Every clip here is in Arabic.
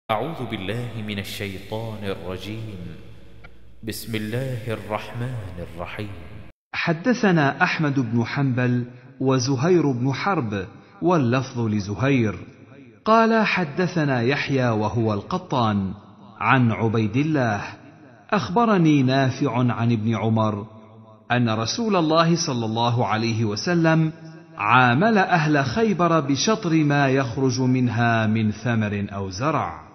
أعوذ بالله من الشيطان الرجيم. بسم الله الرحمن الرحيم. حدثنا أحمد بن حنبل وزهير بن حرب واللفظ لزهير قال حدثنا يحيى وهو القطان عن عبيد الله أخبرني نافع عن ابن عمر أن رسول الله صلى الله عليه وسلم عامل أهل خيبر بشطر ما يخرج منها من ثمر أو زرع.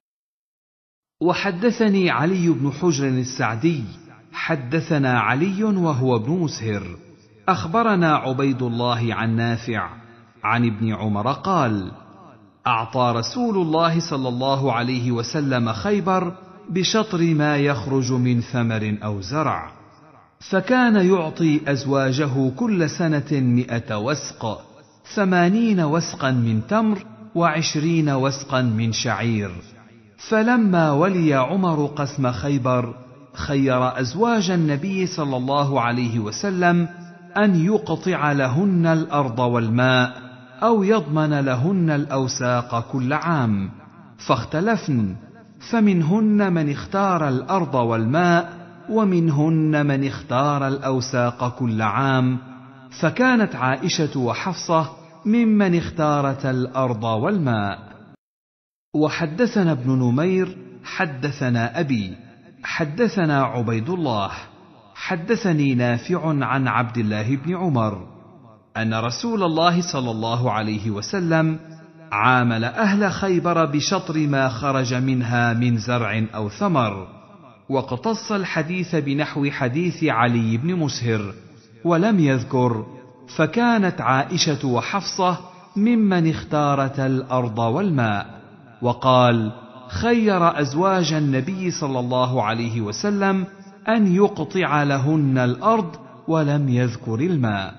وحدثني علي بن حجر السعدي حدثنا علي وهو ابن مسهر أخبرنا عبيد الله عن نافع عن ابن عمر قال: أعطى رسول الله صلى الله عليه وسلم خيبر بشطر ما يخرج من ثمر أو زرع، فكان يعطي أزواجه كل سنة 100 وسق، 80 وسقا من تمر و20 وسقا من شعير. فلما ولي عمر قسم خيبر خير أزواج النبي صلى الله عليه وسلم أن يقطع لهن الأرض والماء أو يضمن لهن الأوساق كل عام، فاختلفن، فمنهن من اختار الأرض والماء ومنهن من اختار الأوساق كل عام، فكانت عائشة وحفصة ممن اختارت الأرض والماء. وحدثنا ابن نمير حدثنا أبي حدثنا عبيد الله حدثني نافع عن عبد الله بن عمر أن رسول الله صلى الله عليه وسلم عامل أهل خيبر بشطر ما خرج منها من زرع أو ثمر، واقتص الحديث بنحو حديث علي بن مسهر ولم يذكر فكانت عائشة وحفصة ممن اختارت الأرض والماء. وقال: خير أزواج النبي صلى الله عليه وسلم أن يقطع لهن الأرض ولم يذكر الماء.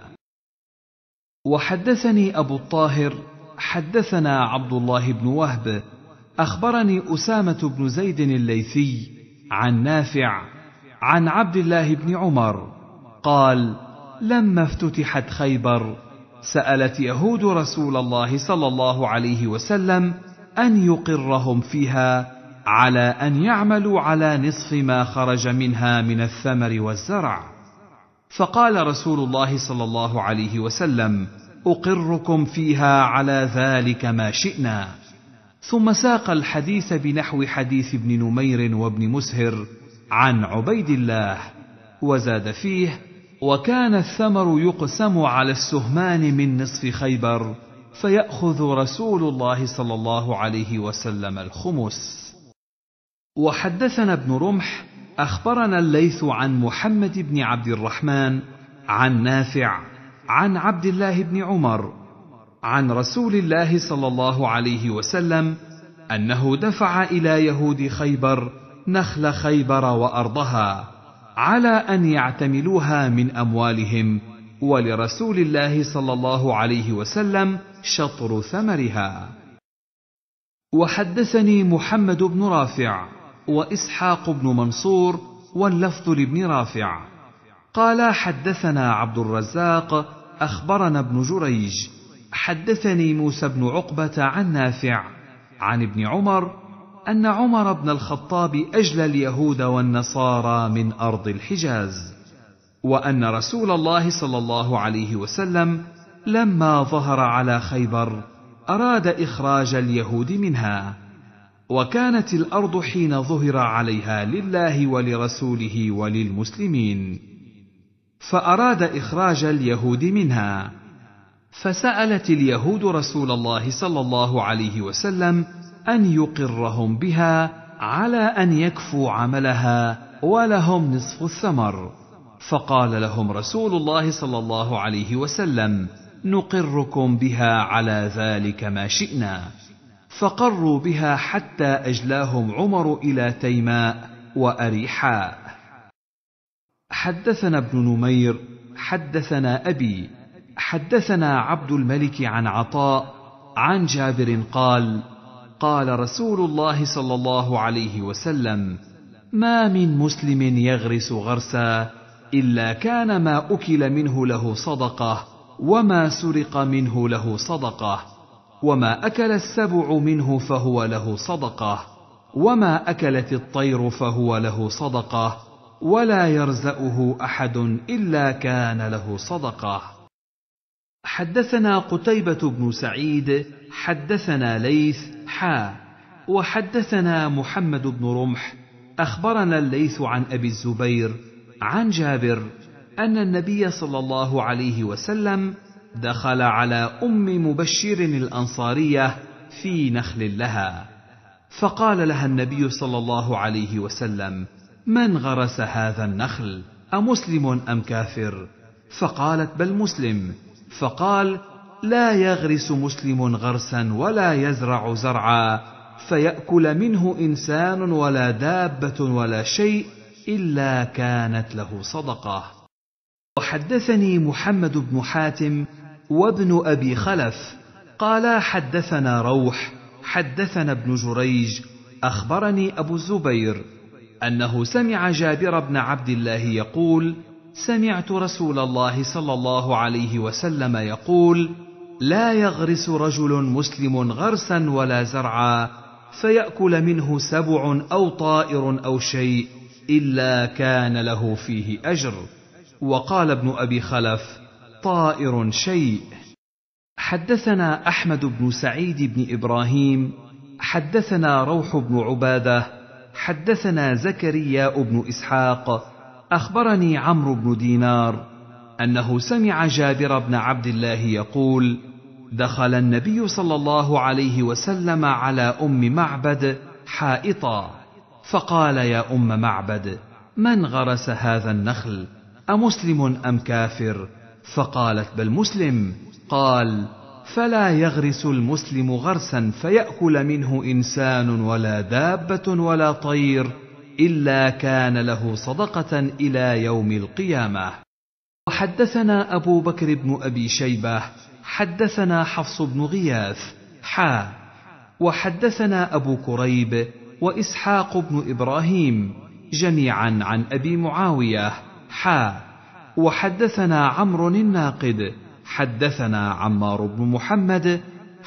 وحدثني أبو الطاهر حدثنا عبد الله بن وهب أخبرني أسامة بن زيد الليثي عن نافع عن عبد الله بن عمر قال: لما افتتحت خيبر سألت يهود رسول الله صلى الله عليه وسلم أن يقرهم فيها على أن يعملوا على نصف ما خرج منها من الثمر والزرع، فقال رسول الله صلى الله عليه وسلم: أقركم فيها على ذلك ما شئنا. ثم ساق الحديث بنحو حديث ابن نمير وابن مسهر عن عبيد الله، وزاد فيه: وكان الثمر يقسم على السهمان من نصف خيبر، فيأخذ رسول الله صلى الله عليه وسلم الخمس. وحدثنا ابن رمح أخبرنا الليث عن محمد بن عبد الرحمن عن نافع عن عبد الله بن عمر عن رسول الله صلى الله عليه وسلم أنه دفع إلى يهود خيبر نخل خيبر وأرضها على أن يعتملوها من أموالهم، ولرسول الله صلى الله عليه وسلم شطر ثمرها. وحدثني محمد بن رافع وإسحاق بن منصور واللفظ لابن رافع قال: حدثنا عبد الرزاق أخبرنا ابن جريج حدثني موسى بن عقبة عن نافع عن ابن عمر أن عمر بن الخطاب أجلى اليهود والنصارى من أرض الحجاز، وأن رسول الله صلى الله عليه وسلم لما ظهر على خيبر أراد إخراج اليهود منها، وكانت الأرض حين ظهر عليها لله ولرسوله وللمسلمين، فأراد إخراج اليهود منها، فسألت اليهود رسول الله صلى الله عليه وسلم أن يقرهم بها على أن يكفوا عملها ولهم نصف الثمر، فقال لهم رسول الله صلى الله عليه وسلم: نقركم بها على ذلك ما شئنا، فقروا بها حتى أجلاهم عمر إلى تيماء وأريحاء. حدثنا ابن نمير حدثنا أبي حدثنا عبد الملك عن عطاء عن جابر قال: قال رسول الله صلى الله عليه وسلم: ما من مسلم يغرس غرسا إلا كان ما أكل منه له صدقة، وما سرق منه له صدقة، وما أكل السبع منه فهو له صدقة، وما أكلت الطير فهو له صدقة، ولا يرزأه أحد إلا كان له صدقة. حدثنا قتيبة بن سعيد حدثنا ليث وحدثنا محمد بن رمح أخبرنا الليث عن أبي الزبير عن جابر أن النبي صلى الله عليه وسلم دخل على أم مبشر الأنصارية في نخل لها، فقال لها النبي صلى الله عليه وسلم: من غرس هذا النخل؟ أمسلم أم كافر؟ فقالت: بل مسلم. فقال: لا يغرس مسلم غرسا ولا يزرع زرعا فيأكل منه إنسان ولا دابة ولا شيء إلا كانت له صدقة. وحدثني محمد بن حاتم وابن أبي خلف قالا حدثنا روح حدثنا ابن جريج أخبرني أبو الزبير أنه سمع جابر بن عبد الله يقول: سمعت رسول الله صلى الله عليه وسلم يقول: لا يغرس رجل مسلم غرسا ولا زرعا فيأكل منه سبع أو طائر أو شيء إلا كان له فيه أجر. وقال ابن أبي خلف: طائر شيء. حدثنا أحمد بن سعيد بن إبراهيم حدثنا روح بن عبادة حدثنا زكريا بن إسحاق أخبرني عمرو بن دينار أنه سمع جابر بن عبد الله يقول: دخل النبي صلى الله عليه وسلم على أم معبد حائطا، فقال: يا أم معبد، من غرس هذا النخل؟ أمسلم أم كافر؟ فقالت: بل مسلم. قال: فلا يغرس المسلم غرسا فيأكل منه إنسان ولا دابة ولا طير إلا كان له صدقة إلى يوم القيامة. وحدثنا أبو بكر بن أبي شيبة حدثنا حفص بن غياث وحدثنا أبو كريب وإسحاق بن إبراهيم جميعا عن أبي معاوية وحدثنا عمرو الناقد حدثنا عمار بن محمد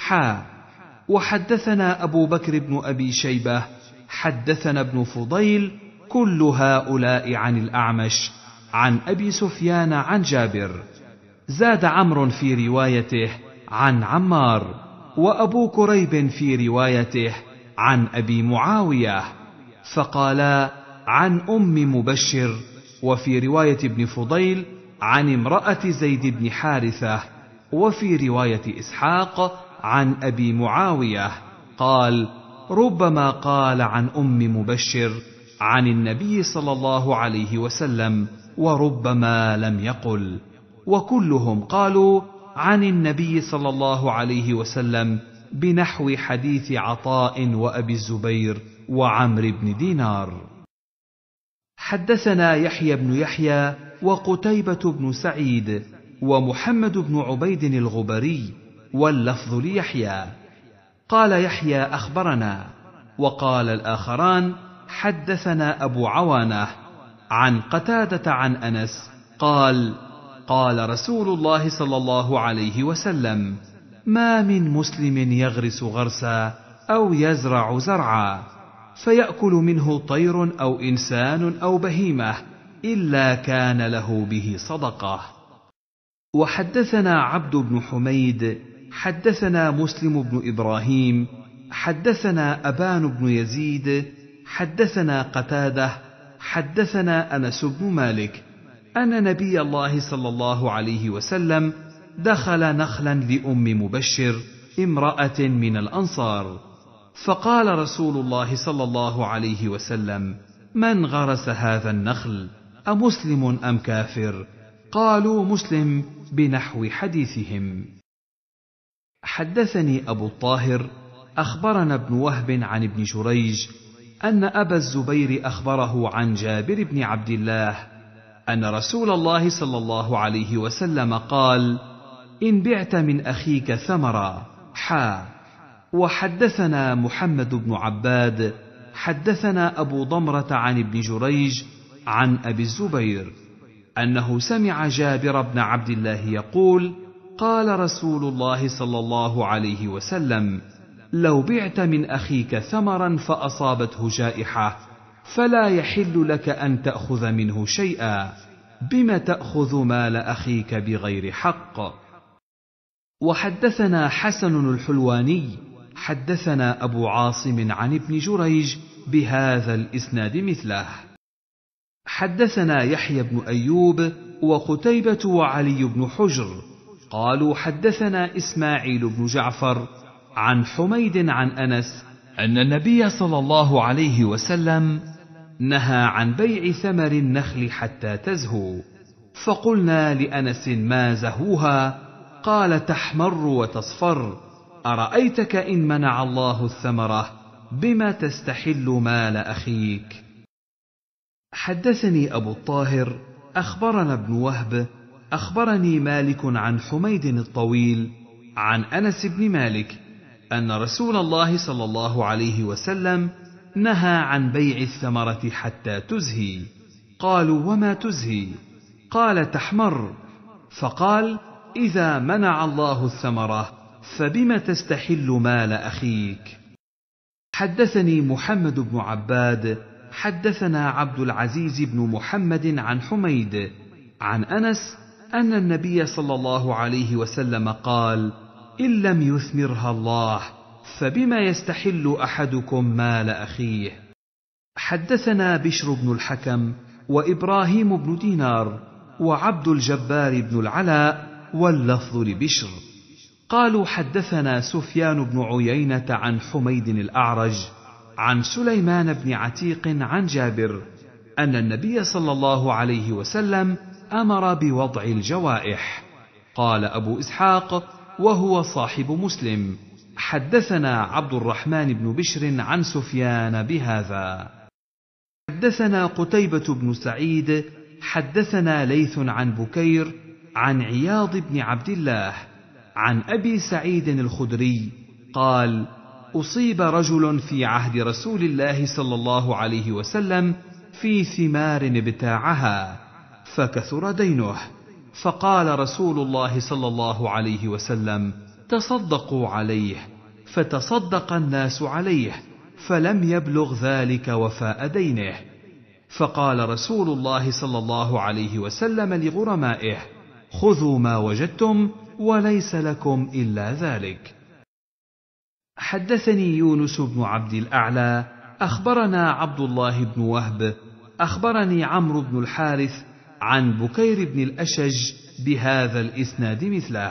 وحدثنا أبو بكر بن أبي شيبة حدثنا ابن فضيل كل هؤلاء عن الأعمش عن أبي سفيان عن جابر. زاد عمرو في روايته عن عمار، وأبو كريب في روايته عن أبي معاوية، فقالا عن أم مبشر، وفي رواية ابن فضيل عن امرأة زيد بن حارثة، وفي رواية إسحاق عن أبي معاوية قال: ربما قال عن أم مبشر عن النبي صلى الله عليه وسلم، وربما لم يقل، وكلهم قالوا عن النبي صلى الله عليه وسلم بنحو حديث عطاء وأبي الزبير وعمرو بن دينار. حدثنا يحيى بن يحيى وقتيبة بن سعيد ومحمد بن عبيد الغبري، واللفظ ليحيى. قال يحيى: أخبرنا. وقال الآخران: حدثنا أبو عوانة عن قتادة عن أنس قال: قال رسول الله صلى الله عليه وسلم: ما من مسلم يغرس غرسا أو يزرع زرعا فيأكل منه طير أو إنسان أو بهيمة إلا كان له به صدقة. وحدثنا عبد بن حميد حدثنا مسلم بن إبراهيم حدثنا أبان بن يزيد حدثنا قتادة حدثنا أنس بن مالك أن نبي الله صلى الله عليه وسلم دخل نخلا لأم مبشر امرأة من الأنصار، فقال رسول الله صلى الله عليه وسلم: من غرس هذا النخل؟ أمسلم أم كافر؟ قالوا: مسلم، بنحو حديثهم. حدثني أبو الطاهر أخبرنا ابن وهب عن ابن جريج أن أبا الزبير أخبره عن جابر بن عبد الله أن رسول الله صلى الله عليه وسلم قال: إن بعت من أخيك ثمرا وحدثنا محمد بن عباد حدثنا أبو ضمرة عن ابن جريج عن أبي الزبير أنه سمع جابر بن عبد الله يقول: قال رسول الله صلى الله عليه وسلم: لو بعت من أخيك ثمرا فأصابته جائحة فلا يحل لك أن تأخذ منه شيئا، بم تأخذ مال أخيك بغير حق. وحدثنا حسن الحلواني حدثنا أبو عاصم عن ابن جريج بهذا الإسناد مثله. حدثنا يحيى بن أيوب وقتيبة وعلي بن حجر قالوا حدثنا إسماعيل بن جعفر عن حميد عن أنس أن النبي صلى الله عليه وسلم نهى عن بيع ثمر النخل حتى تزهو، فقلنا لأنس ما زهوها؟ قال تحمر وتصفر، أرأيتك إن منع الله الثمرة بما تستحل مال أخيك. حدثني أبو الطاهر أخبرنا ابن وهب أخبرني مالك عن حميد الطويل عن أنس بن مالك أن رسول الله صلى الله عليه وسلم نهى عن بيع الثمرة حتى تزهي. قالوا وما تزهي؟ قال تحمر. فقال إذا منع الله الثمرة فبم تستحل مال أخيك. حدثني محمد بن عباد حدثنا عبد العزيز بن محمد عن حميد عن أنس أن النبي صلى الله عليه وسلم قال إن لم يثمرها الله فبما يستحل أحدكم مال أخيه. حدثنا بشر بن الحكم وإبراهيم بن دينار وعبد الجبار بن العلاء واللفظ لبشر قالوا حدثنا سفيان بن عيينة عن حميد الأعرج عن سليمان بن عتيق عن جابر أن النبي صلى الله عليه وسلم أمر بوضع الجوائح. قال أبو إسحاق وهو صاحب مسلم حدثنا عبد الرحمن بن بشر عن سفيان بهذا. حدثنا قتيبة بن سعيد حدثنا ليث عن بكير عن عياض بن عبد الله عن أبي سعيد الخدري قال أصيب رجل في عهد رسول الله صلى الله عليه وسلم في ثمار ابتاعها فكثر دينه، فقال رسول الله صلى الله عليه وسلم تصدقوا عليه، فتصدق الناس عليه فلم يبلغ ذلك وفاء دينه. فقال رسول الله صلى الله عليه وسلم لغرمائه خذوا ما وجدتم وليس لكم إلا ذلك. حدثني يونس بن عبد الأعلى أخبرنا عبد الله بن وهب أخبرني عمرو بن الحارث عن بكير بن الأشج بهذا الإسناد مثله.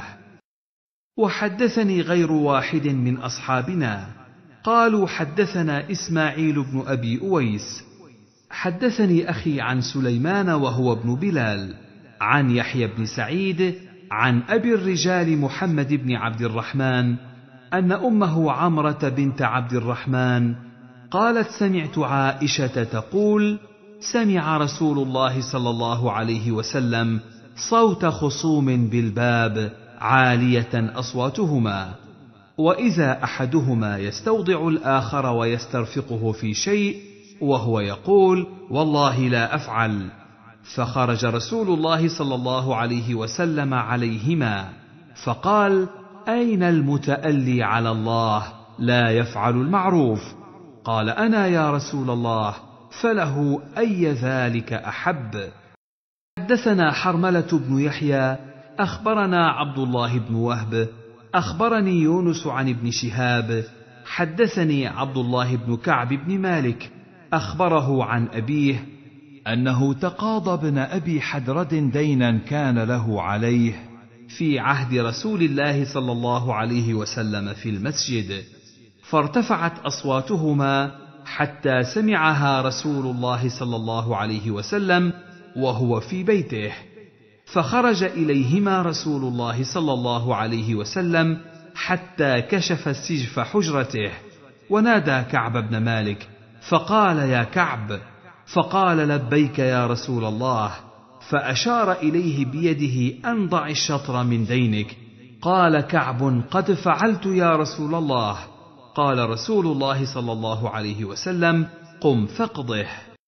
وحدثني غير واحد من أصحابنا قالوا حدثنا إسماعيل بن أبي أويس حدثني أخي عن سليمان وهو ابن بلال عن يحيى بن سعيد عن أبي الرجال محمد بن عبد الرحمن أن أمه عمرة بنت عبد الرحمن قالت سمعت عائشة تقول سمع رسول الله صلى الله عليه وسلم صوت خصوم بالباب عالية أصواتهما، وإذا أحدهما يستوضع الآخر ويسترفقه في شيء وهو يقول والله لا أفعل، فخرج رسول الله صلى الله عليه وسلم عليهما فقال أين المتألي على الله لا يفعل المعروف؟ قال أنا يا رسول الله، فله أي ذلك أحب. حدثنا حرملة بن يحيى أخبرنا عبد الله بن وهب أخبرني يونس عن ابن شهاب حدثني عبد الله بن كعب بن مالك أخبره عن أبيه أنه تقاضى ابن أبي حدرد دينا كان له عليه في عهد رسول الله صلى الله عليه وسلم في المسجد، فارتفعت أصواتهما حتى سمعها رسول الله صلى الله عليه وسلم وهو في بيته، فخرج إليهما رسول الله صلى الله عليه وسلم حتى كشف سجف حجرته ونادى كعب بن مالك فقال يا كعب، فقال لبيك يا رسول الله، فأشار إليه بيده أن ضع الشطر من دينك. قال كعب قد فعلت يا رسول الله. قال رسول الله صلى الله عليه وسلم قم فاقضه.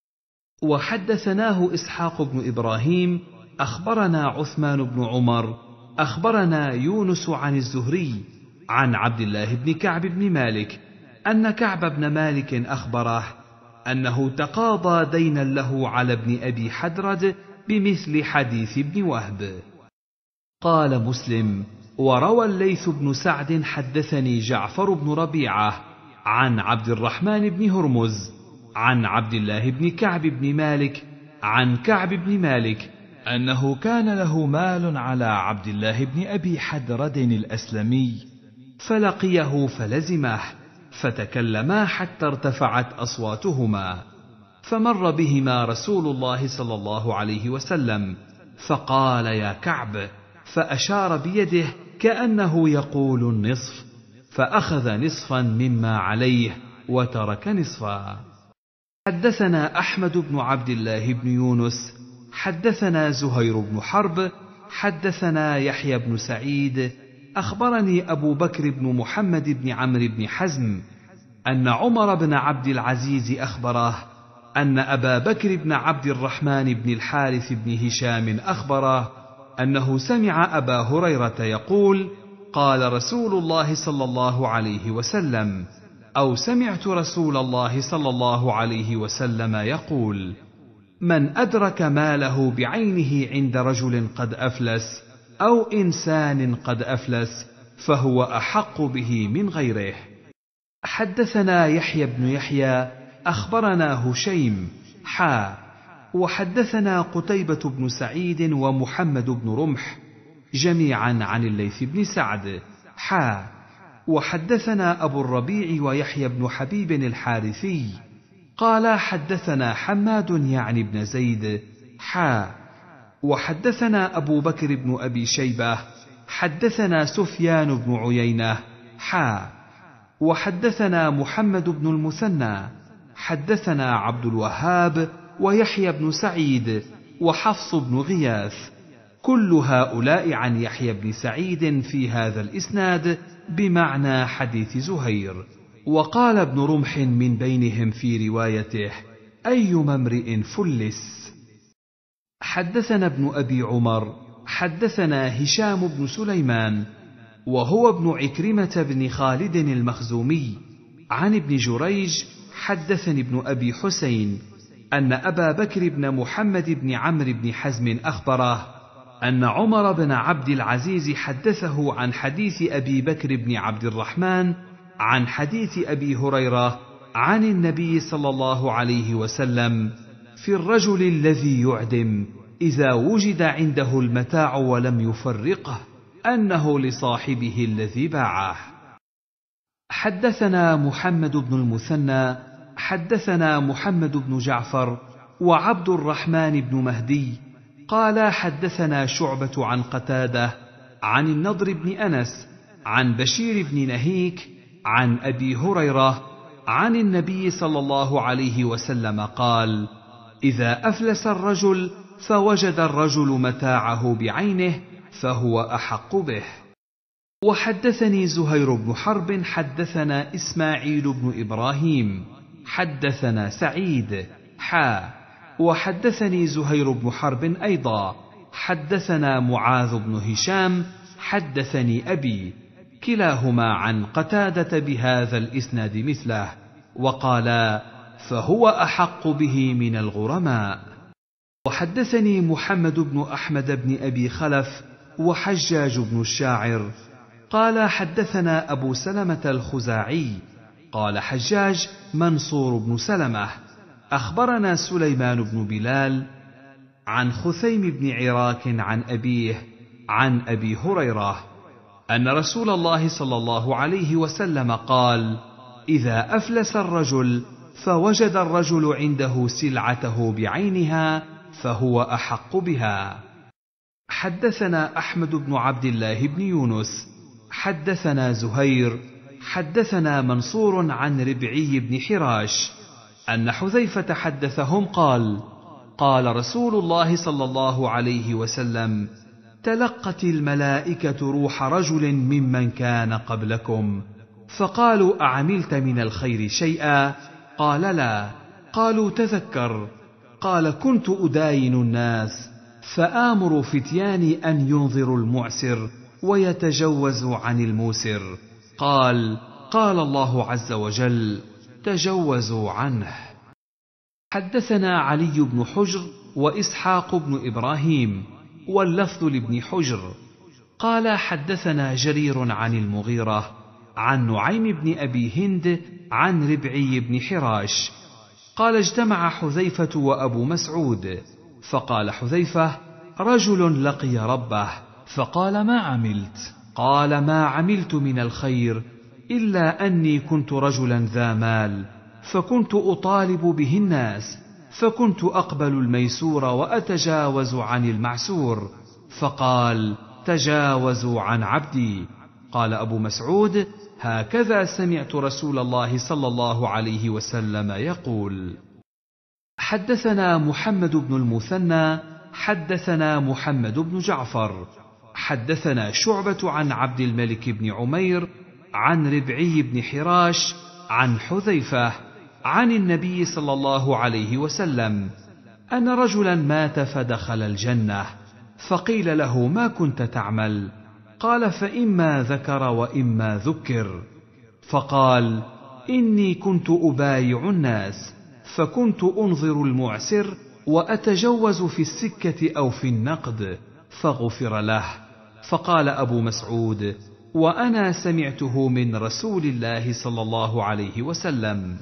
وحدثناه إسحاق بن إبراهيم أخبرنا عثمان بن عمر أخبرنا يونس عن الزهري عن عبد الله بن كعب بن مالك أن كعب بن مالك أخبره أنه تقاضى دينا له على ابن أبي حدرد بمثل حديث ابن وهب. قال مسلم: وروى الليث بن سعد حدثني جعفر بن ربيعة عن عبد الرحمن بن هرمز عن عبد الله بن كعب بن مالك عن كعب بن مالك أنه كان له مال على عبد الله بن أبي حدرد الأسلمي، فلقيه فلزمه، فتكلما حتى ارتفعت أصواتهما، فمر بهما رسول الله صلى الله عليه وسلم فقال: يا كعب، فأشار بيده كأنه يقول النصف، فأخذ نصفا مما عليه وترك نصفا. حدثنا أحمد بن عبد الله بن يونس حدثنا زهير بن حرب حدثنا يحيى بن سعيد أخبرني أبو بكر بن محمد بن عمرو بن حزم أن عمر بن عبد العزيز أخبره أن أبا بكر بن عبد الرحمن بن الحارث بن هشام أخبره أنه سمع أبا هريرة يقول: قال رسول الله صلى الله عليه وسلم، أو سمعت رسول الله صلى الله عليه وسلم يقول: من أدرك ماله بعينه عند رجل قد أفلس أو إنسان قد أفلس فهو أحق به من غيره. حدثنا يحيى بن يحيى أخبرنا هشيم وحدثنا قتيبة بن سعيد ومحمد بن رمح جميعا عن الليث بن سعد وحدثنا أبو الربيع ويحيى بن حبيب الحارثي قال حدثنا حماد يعني بن زيد وحدثنا أبو بكر بن أبي شيبة حدثنا سفيان بن عيينة وحدثنا محمد بن المثنى حدثنا عبد الوهاب ويحيى بن سعيد وحفص بن غياث، كل هؤلاء عن يحيى بن سعيد في هذا الإسناد بمعنى حديث زهير. وقال ابن رمح من بينهم في روايته: أيما امرئ فلس. حدثنا ابن أبي عمر حدثنا هشام بن سليمان وهو ابن عكرمة بن خالد المخزومي عن ابن جريج حدثني ابن أبي حسين أن أبا بكر بن محمد بن عمرو بن حزم أخبره أن عمر بن عبد العزيز حدثه عن حديث أبي بكر بن عبد الرحمن عن حديث أبي هريرة عن النبي صلى الله عليه وسلم في الرجل الذي يعدم إذا وجد عنده المتاع ولم يفرقه أنه لصاحبه الذي باعه. حدثنا محمد بن المثنى حدثنا محمد بن جعفر وعبد الرحمن بن مهدي قال حدثنا شعبة عن قتادة عن النضر بن أنس عن بشير بن نهيك عن أبي هريرة عن النبي صلى الله عليه وسلم قال: إذا أفلس الرجل فوجد الرجل متاعه بعينه فهو أحق به. وحدثني زهير بن حرب حدثنا إسماعيل بن إبراهيم حدثنا سعيد وحدثني زهير بن حرب أيضا حدثنا معاذ بن هشام حدثني أبي، كلاهما عن قتادة بهذا الإسناد مثله، وقالا: فهو أحق به من الغرماء. وحدثني محمد بن أحمد بن أبي خلف وحجاج بن الشاعر قال حدثنا أبو سلمة الخزاعي قال حجاج منصور بن سلمة أخبرنا سليمان بن بلال عن خثيم بن عراك عن أبيه عن أبي هريرة أن رسول الله صلى الله عليه وسلم قال: إذا أفلس الرجل فوجد الرجل عنده سلعته بعينها فهو أحق بها. حدثنا أحمد بن عبد الله بن يونس حدثنا زهير حدثنا منصور عن ربعي بن حراش أن حذيفة حدثهم قال: قال رسول الله صلى الله عليه وسلم: تلقت الملائكة روح رجل ممن كان قبلكم، فقالوا: أعملت من الخير شيئا؟ قال: لا. قالوا: تذكر. قال: كنت أداين الناس فآمر فتياني أن ينظروا المعسر ويتجوزوا عن الموسر، قال: قال الله عز وجل: تجوزوا عنه. حدثنا علي بن حجر وإسحاق بن إبراهيم، واللفظ لابن حجر، قال: حدثنا جرير عن المغيرة عن نعيم بن أبي هند عن ربعي بن حراش قال: اجتمع حذيفة وأبو مسعود، فقال حذيفة: رجل لقي ربه، فقال: ما عملت؟ قال: ما عملت من الخير إلا أني كنت رجلا ذا مال، فكنت أطالب به الناس، فكنت أقبل الميسور وأتجاوز عن المعسور. فقال: تجاوزوا عن عبدي. قال أبو مسعود: هكذا سمعت رسول الله صلى الله عليه وسلم يقول. حدثنا محمد بن المثنى حدثنا محمد بن جعفر حدثنا شعبة عن عبد الملك بن عمير عن ربعي بن حراش عن حذيفة عن النبي صلى الله عليه وسلم أن رجلا مات فدخل الجنة، فقيل له: ما كنت تعمل؟ قال: فإما ذكر وإما ذكر. فقال: إني كنت أبايع الناس، فكنت أنظر المعسر وأتجوز في السكة أو في النقد، فغفر له. فقال أبو مسعود: وأنا سمعته من رسول الله صلى الله عليه وسلم.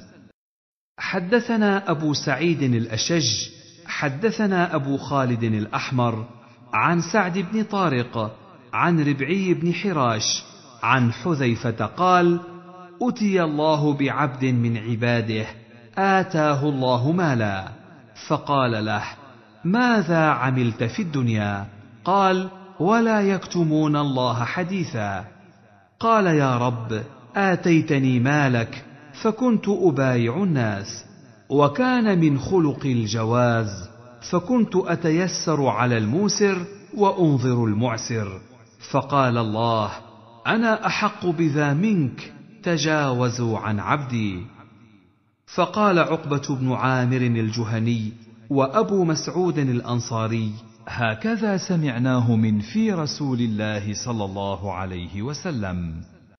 حدثنا أبو سعيد الأشج حدثنا أبو خالد الأحمر عن سعد بن طارق عن ربعي بن حراش عن حذيفة قال: أتي الله بعبد من عباده آتاه الله مالا، فقال له: ماذا عملت في الدنيا؟ قال: ولا يكتمون الله حديثا. قال: يا رب، آتيتني مالك فكنت أبايع الناس، وكان من خلق الجواز، فكنت أتيسر على الموسر وأنظر المعسر، فقال الله: أنا أحق بذا منك، تجاوزوا عن عبدي. فقال عقبة بن عامر الجهني وأبو مسعود الأنصاري: هكذا سمعناه من في رسول الله صلى الله عليه وسلم.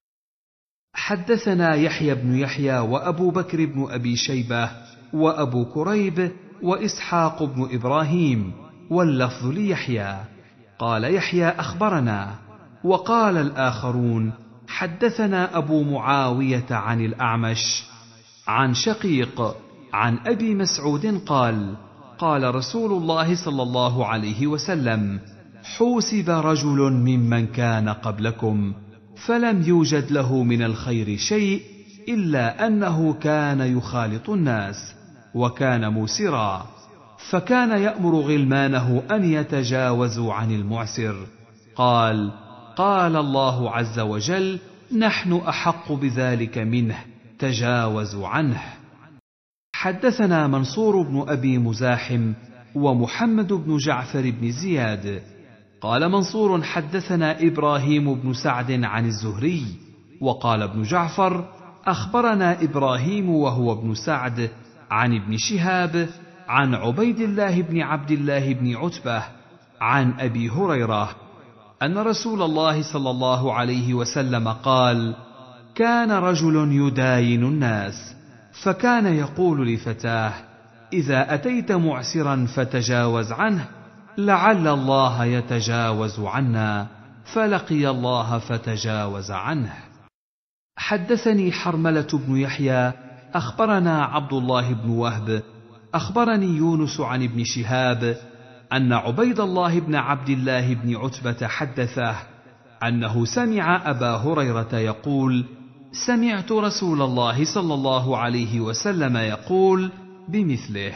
حدثنا يحيى بن يحيى وأبو بكر بن أبي شيبة وأبو كريب وإسحاق بن إبراهيم، واللفظ ليحيى. قال يحيى: أخبرنا. وقال الآخرون: حدثنا أبو معاوية عن الأعمش عن شقيق عن أبي مسعود قال: قال رسول الله صلى الله عليه وسلم: حوسب رجل ممن كان قبلكم فلم يوجد له من الخير شيء إلا أنه كان يخالط الناس، وكان موسرا، فكان يأمر غلمانه أن يتجاوزوا عن المعسر. قال: قال الله عز وجل: نحن أحق بذلك منه، تجاوزوا عنه. حدثنا منصور بن أبي مزاحم ومحمد بن جعفر بن زياد. قال منصور: حدثنا إبراهيم بن سعد عن الزهري. وقال ابن جعفر: أخبرنا إبراهيم وهو ابن سعد عن ابن شهاب عن عبيد الله بن عبد الله بن عتبة عن أبي هريرة أن رسول الله صلى الله عليه وسلم قال: كان رجل يداين الناس، فكان يقول لفتاه: إذا أتيت معسرا فتجاوز عنه، لعل الله يتجاوز عنا، فلقي الله فتجاوز عنه. حدثني حرملة بن يحيى أخبرنا عبد الله بن وهب أخبرني يونس عن ابن شهاب أن عبيد الله بن عبد الله بن عتبة حدثه أنه سمع أبا هريرة يقول: سمعت رسول الله صلى الله عليه وسلم يقول بمثله.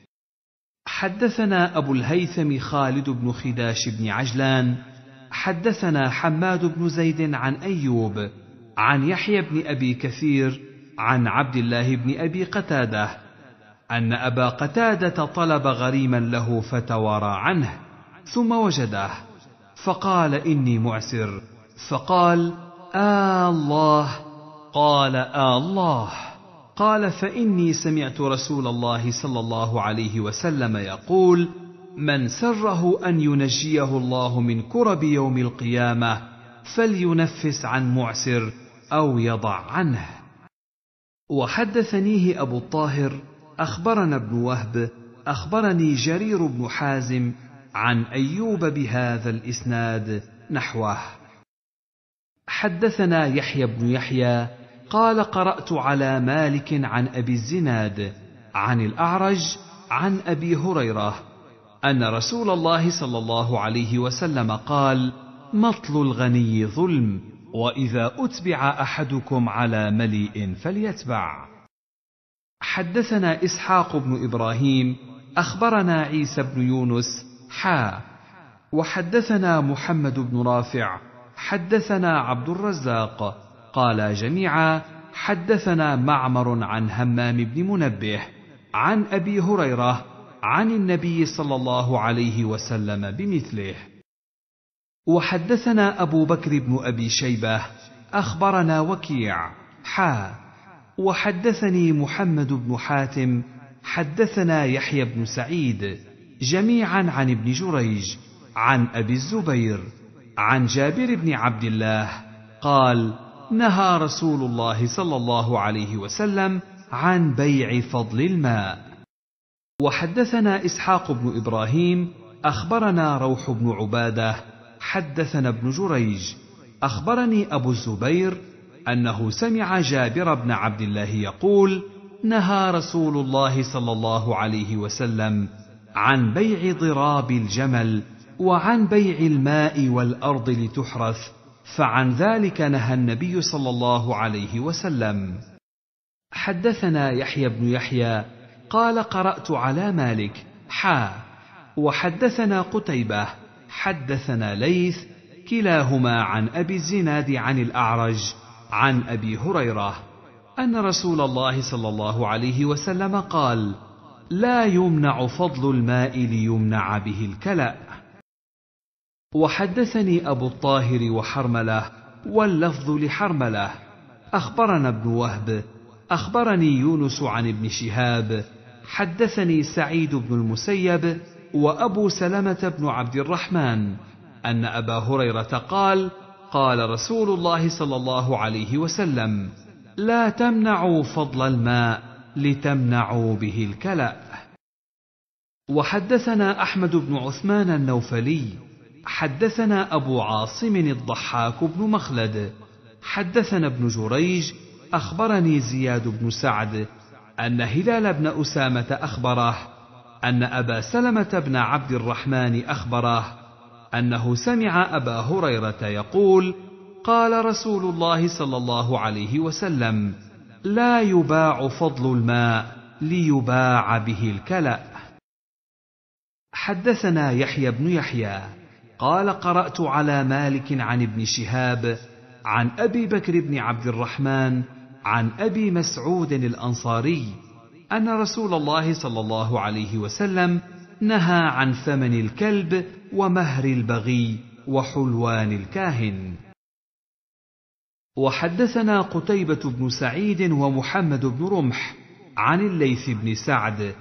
حدثنا أبو الهيثم خالد بن خداش بن عجلان حدثنا حماد بن زيد عن أيوب عن يحيى بن أبي كثير عن عبد الله بن أبي قتادة أن أبا قتادة طلب غريما له فتوارى عنه ثم وجده، فقال: إني معسر. فقال: الله. قال: الله. قال: فإني سمعت رسول الله صلى الله عليه وسلم يقول: من سره أن ينجيه الله من كرب يوم القيامة فلينفس عن معسر أو يضع عنه. وحدثنيه أبو الطاهر أخبرنا ابن وهب أخبرني جرير بن حازم عن أيوب بهذا الإسناد نحوه. حدثنا يحيى بن يحيى قال قرأت على مالك عن أبي الزناد عن الأعرج عن أبي هريرة أن رسول الله صلى الله عليه وسلم قال: مطل الغني ظلم، وإذا أتبع أحدكم على مليء فليتبع. حدثنا إسحاق بن إبراهيم أخبرنا عيسى بن يونس وحدثنا محمد بن رافع حدثنا عبد الرزاق قال جميعا حدثنا معمر عن همام بن منبه عن أبي هريرة عن النبي صلى الله عليه وسلم بمثله. وحدثنا أبو بكر بن أبي شيبة أخبرنا وكيع وحدثني محمد بن حاتم حدثنا يحيى بن سعيد جميعا عن ابن جريج عن أبي الزبير عن جابر بن عبد الله قال: نهى رسول الله صلى الله عليه وسلم عن بيع فضل الماء. وحدثنا إسحاق بن إبراهيم أخبرنا روح بن عبادة حدثنا ابن جريج أخبرني أبو الزبير أنه سمع جابر بن عبد الله يقول: نهى رسول الله صلى الله عليه وسلم عن بيع ضراب الجمل وعن بيع الماء والأرض لتحرث، فعن ذلك نهى النبي صلى الله عليه وسلم. حدثنا يحيى بن يحيى قال قرأت على مالك وحدثنا قتيبة حدثنا ليث كلاهما عن أبي الزناد عن الأعرج عن أبي هريرة أن رسول الله صلى الله عليه وسلم قال: لا يمنع فضل الماء ليمنع به الكلأ. وحدثني أبو الطاهر وحرملة واللفظ لحرملة أخبرنا ابن وهب أخبرني يونس عن ابن شهاب حدثني سعيد بن المسيب وأبو سلمة بن عبد الرحمن أن أبا هريرة قال: قال رسول الله صلى الله عليه وسلم: لا تمنعوا فضل الماء لتمنعوا به الكلأ. وحدثنا أحمد بن عثمان النوفلي حدثنا أبو عاصم الضحاك بن مخلد حدثنا ابن جريج أخبرني زياد بن سعد أن هلال بن أسامة أخبره أن أبا سلمة بن عبد الرحمن أخبره أنه سمع أبا هريرة يقول: قال رسول الله صلى الله عليه وسلم: لا يباع فضل الماء ليباع به الكلأ. حدثنا يحيى بن يحيى قال قرأت على مالك عن ابن شهاب عن أبي بكر بن عبد الرحمن عن أبي مسعود الأنصاري أن رسول الله صلى الله عليه وسلم نهى عن ثمن الكلب ومهر البغي وحلوان الكاهن. وحدثنا قتيبة بن سعيد ومحمد بن رمح عن الليث بن سعد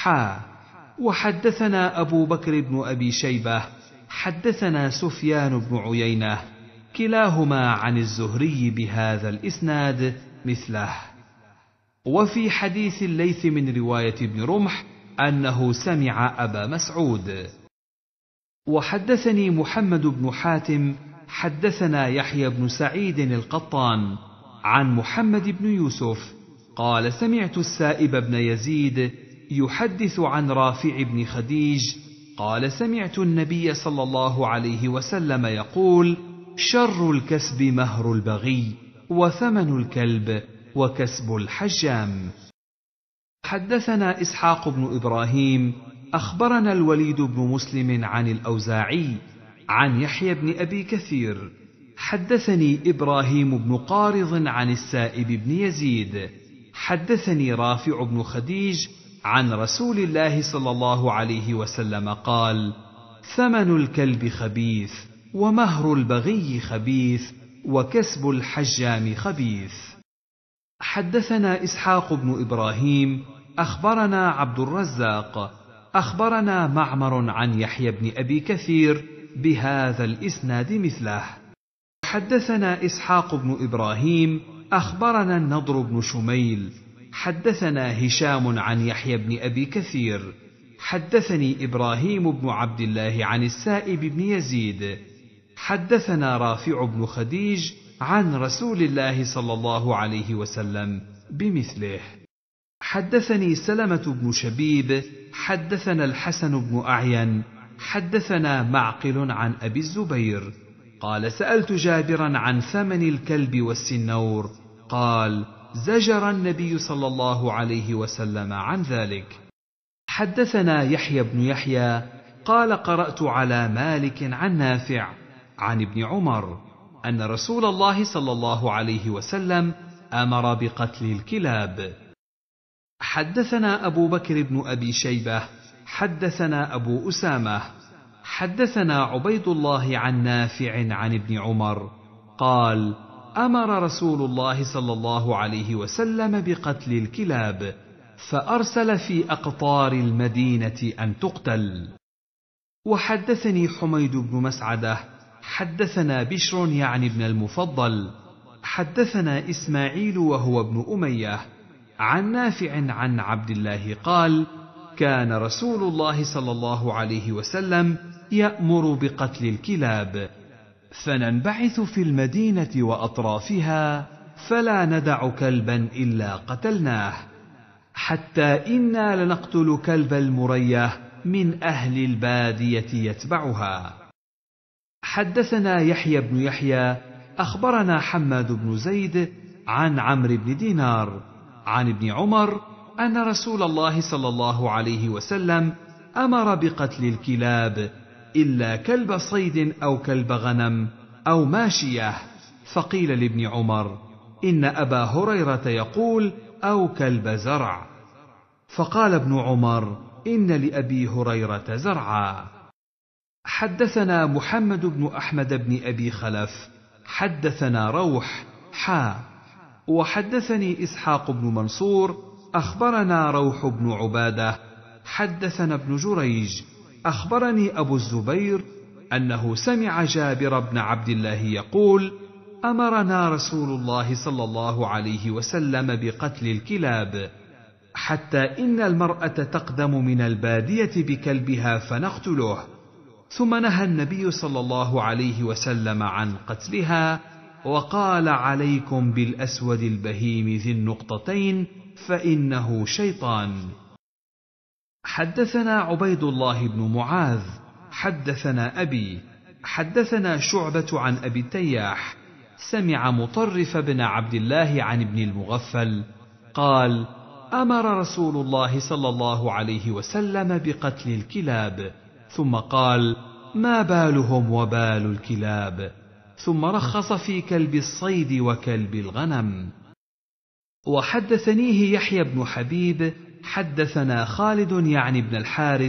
وحدثنا أبو بكر بن أبي شيبة حدثنا سفيان بن عيينة كلاهما عن الزهري بهذا الإسناد مثله. وفي حديث الليث من رواية ابن رمح أنه سمع أبا مسعود. وحدثني محمد بن حاتم حدثنا يحيى بن سعيد القطان عن محمد بن يوسف قال: سمعت السائب بن يزيد يحدث عن رافع بن خديج قال: سمعت النبي صلى الله عليه وسلم يقول: شر الكسب مهر البغي وثمن الكلب وكسب الحجام. حدثنا إسحاق بن إبراهيم أخبرنا الوليد بن مسلم عن الأوزاعي عن يحيى بن أبي كثير حدثني إبراهيم بن قارض عن السائب بن يزيد حدثني رافع بن خديج عن رسول الله صلى الله عليه وسلم قال: ثمن الكلب خبيث ومهر البغي خبيث وكسب الحجام خبيث. حدثنا إسحاق بن إبراهيم أخبرنا عبد الرزاق أخبرنا معمر عن يحيى بن أبي كثير بهذا الإسناد مثله. وحدثنا إسحاق بن إبراهيم أخبرنا النضر بن شميل حدثنا هشام عن يحيى بن أبي كثير حدثني إبراهيم بن عبد الله عن السائب بن يزيد حدثنا رافع بن خديج عن رسول الله صلى الله عليه وسلم بمثله. حدثني سلمة بن شبيب حدثنا الحسن بن أعين حدثنا معقل عن أبي الزبير قال سألت جابرا عن ثمن الكلب والسنور قال زجر النبي صلى الله عليه وسلم عن ذلك. حدثنا يحيى بن يحيى قال قرأت على مالك عن نافع عن ابن عمر أن رسول الله صلى الله عليه وسلم أمر بقتل الكلاب. حدثنا أبو بكر بن أبي شيبة حدثنا أبو أسامة حدثنا عبيد الله عن نافع عن ابن عمر قال أمر رسول الله صلى الله عليه وسلم بقتل الكلاب فأرسل في أقطار المدينة أن تقتل. وحدثني حميد بن مسعدة حدثنا بشر يعني ابن المفضل حدثنا إسماعيل وهو ابن أمية عن نافع عن عبد الله قال كان رسول الله صلى الله عليه وسلم يأمر بقتل الكلاب فننبعث في المدينة وأطرافها فلا ندع كلبا إلا قتلناه حتى إنا لنقتل كلب المرية من أهل البادية يتبعها. حدثنا يحيى بن يحيى أخبرنا حماد بن زيد عن عمرو بن دينار عن ابن عمر أن رسول الله صلى الله عليه وسلم أمر بقتل الكلاب إلا كلب صيد أو كلب غنم أو ماشية فقيل لابن عمر إن أبا هريرة يقول أو كلب زرع فقال ابن عمر إن لأبي هريرة زرعا. حدثنا محمد بن أحمد بن أبي خلف حدثنا روح وحدثني إسحاق بن منصور أخبرنا روح بن عبادة حدثنا ابن جريج أخبرني أبو الزبير أنه سمع جابر بن عبد الله يقول أمرنا رسول الله صلى الله عليه وسلم بقتل الكلاب حتى إن المرأة تقدم من البادية بكلبها فنقتله ثم نهى النبي صلى الله عليه وسلم عن قتلها وقال عليكم بالأسود البهيم ذي النقطتين فإنه شيطان. حدثنا عبيد الله بن معاذ حدثنا أبي حدثنا شعبة عن أبي التياح سمع مطرف بن عبد الله عن ابن المغفل قال أمر رسول الله صلى الله عليه وسلم بقتل الكلاب ثم قال ما بالهم وبال الكلاب ثم رخص في كلب الصيد وكلب الغنم. وحدثنيه يحيى بن حبيب حدثنا خالد يعني بن الحارث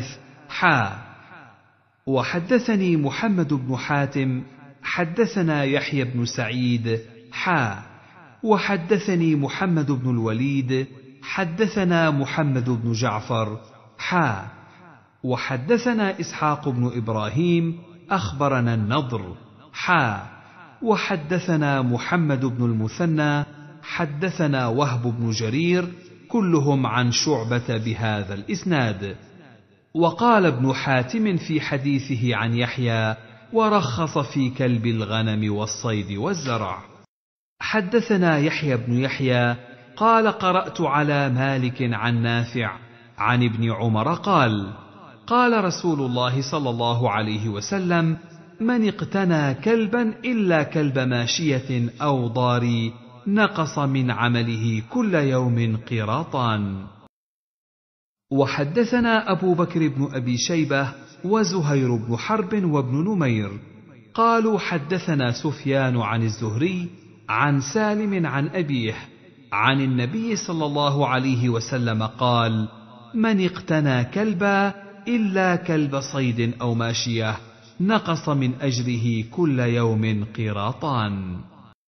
وحدثني محمد بن حاتم حدثنا يحيى بن سعيد وحدثني محمد بن الوليد حدثنا محمد بن جعفر وحدثنا إسحاق بن إبراهيم أخبرنا النضر وحدثنا محمد بن المثنى حدثنا وهب بن جرير كلهم عن شعبة بهذا الإسناد. وقال ابن حاتم في حديثه عن يحيى ورخص في كلب الغنم والصيد والزرع. حدثنا يحيى بن يحيى قال قرأت على مالك عن نافع عن ابن عمر قال قال رسول الله صلى الله عليه وسلم من اقتنى كلبا إلا كلب ماشية أو ضاري نقص من عمله كل يوم قيراطان. وحدثنا أبو بكر بن أبي شيبة وزهير بن حرب وابن نمير قالوا حدثنا سفيان عن الزهري عن سالم عن أبيه عن النبي صلى الله عليه وسلم قال من اقتنى كلبا إلا كلب صيد أو ماشية نقص من أجره كل يوم قيراطان.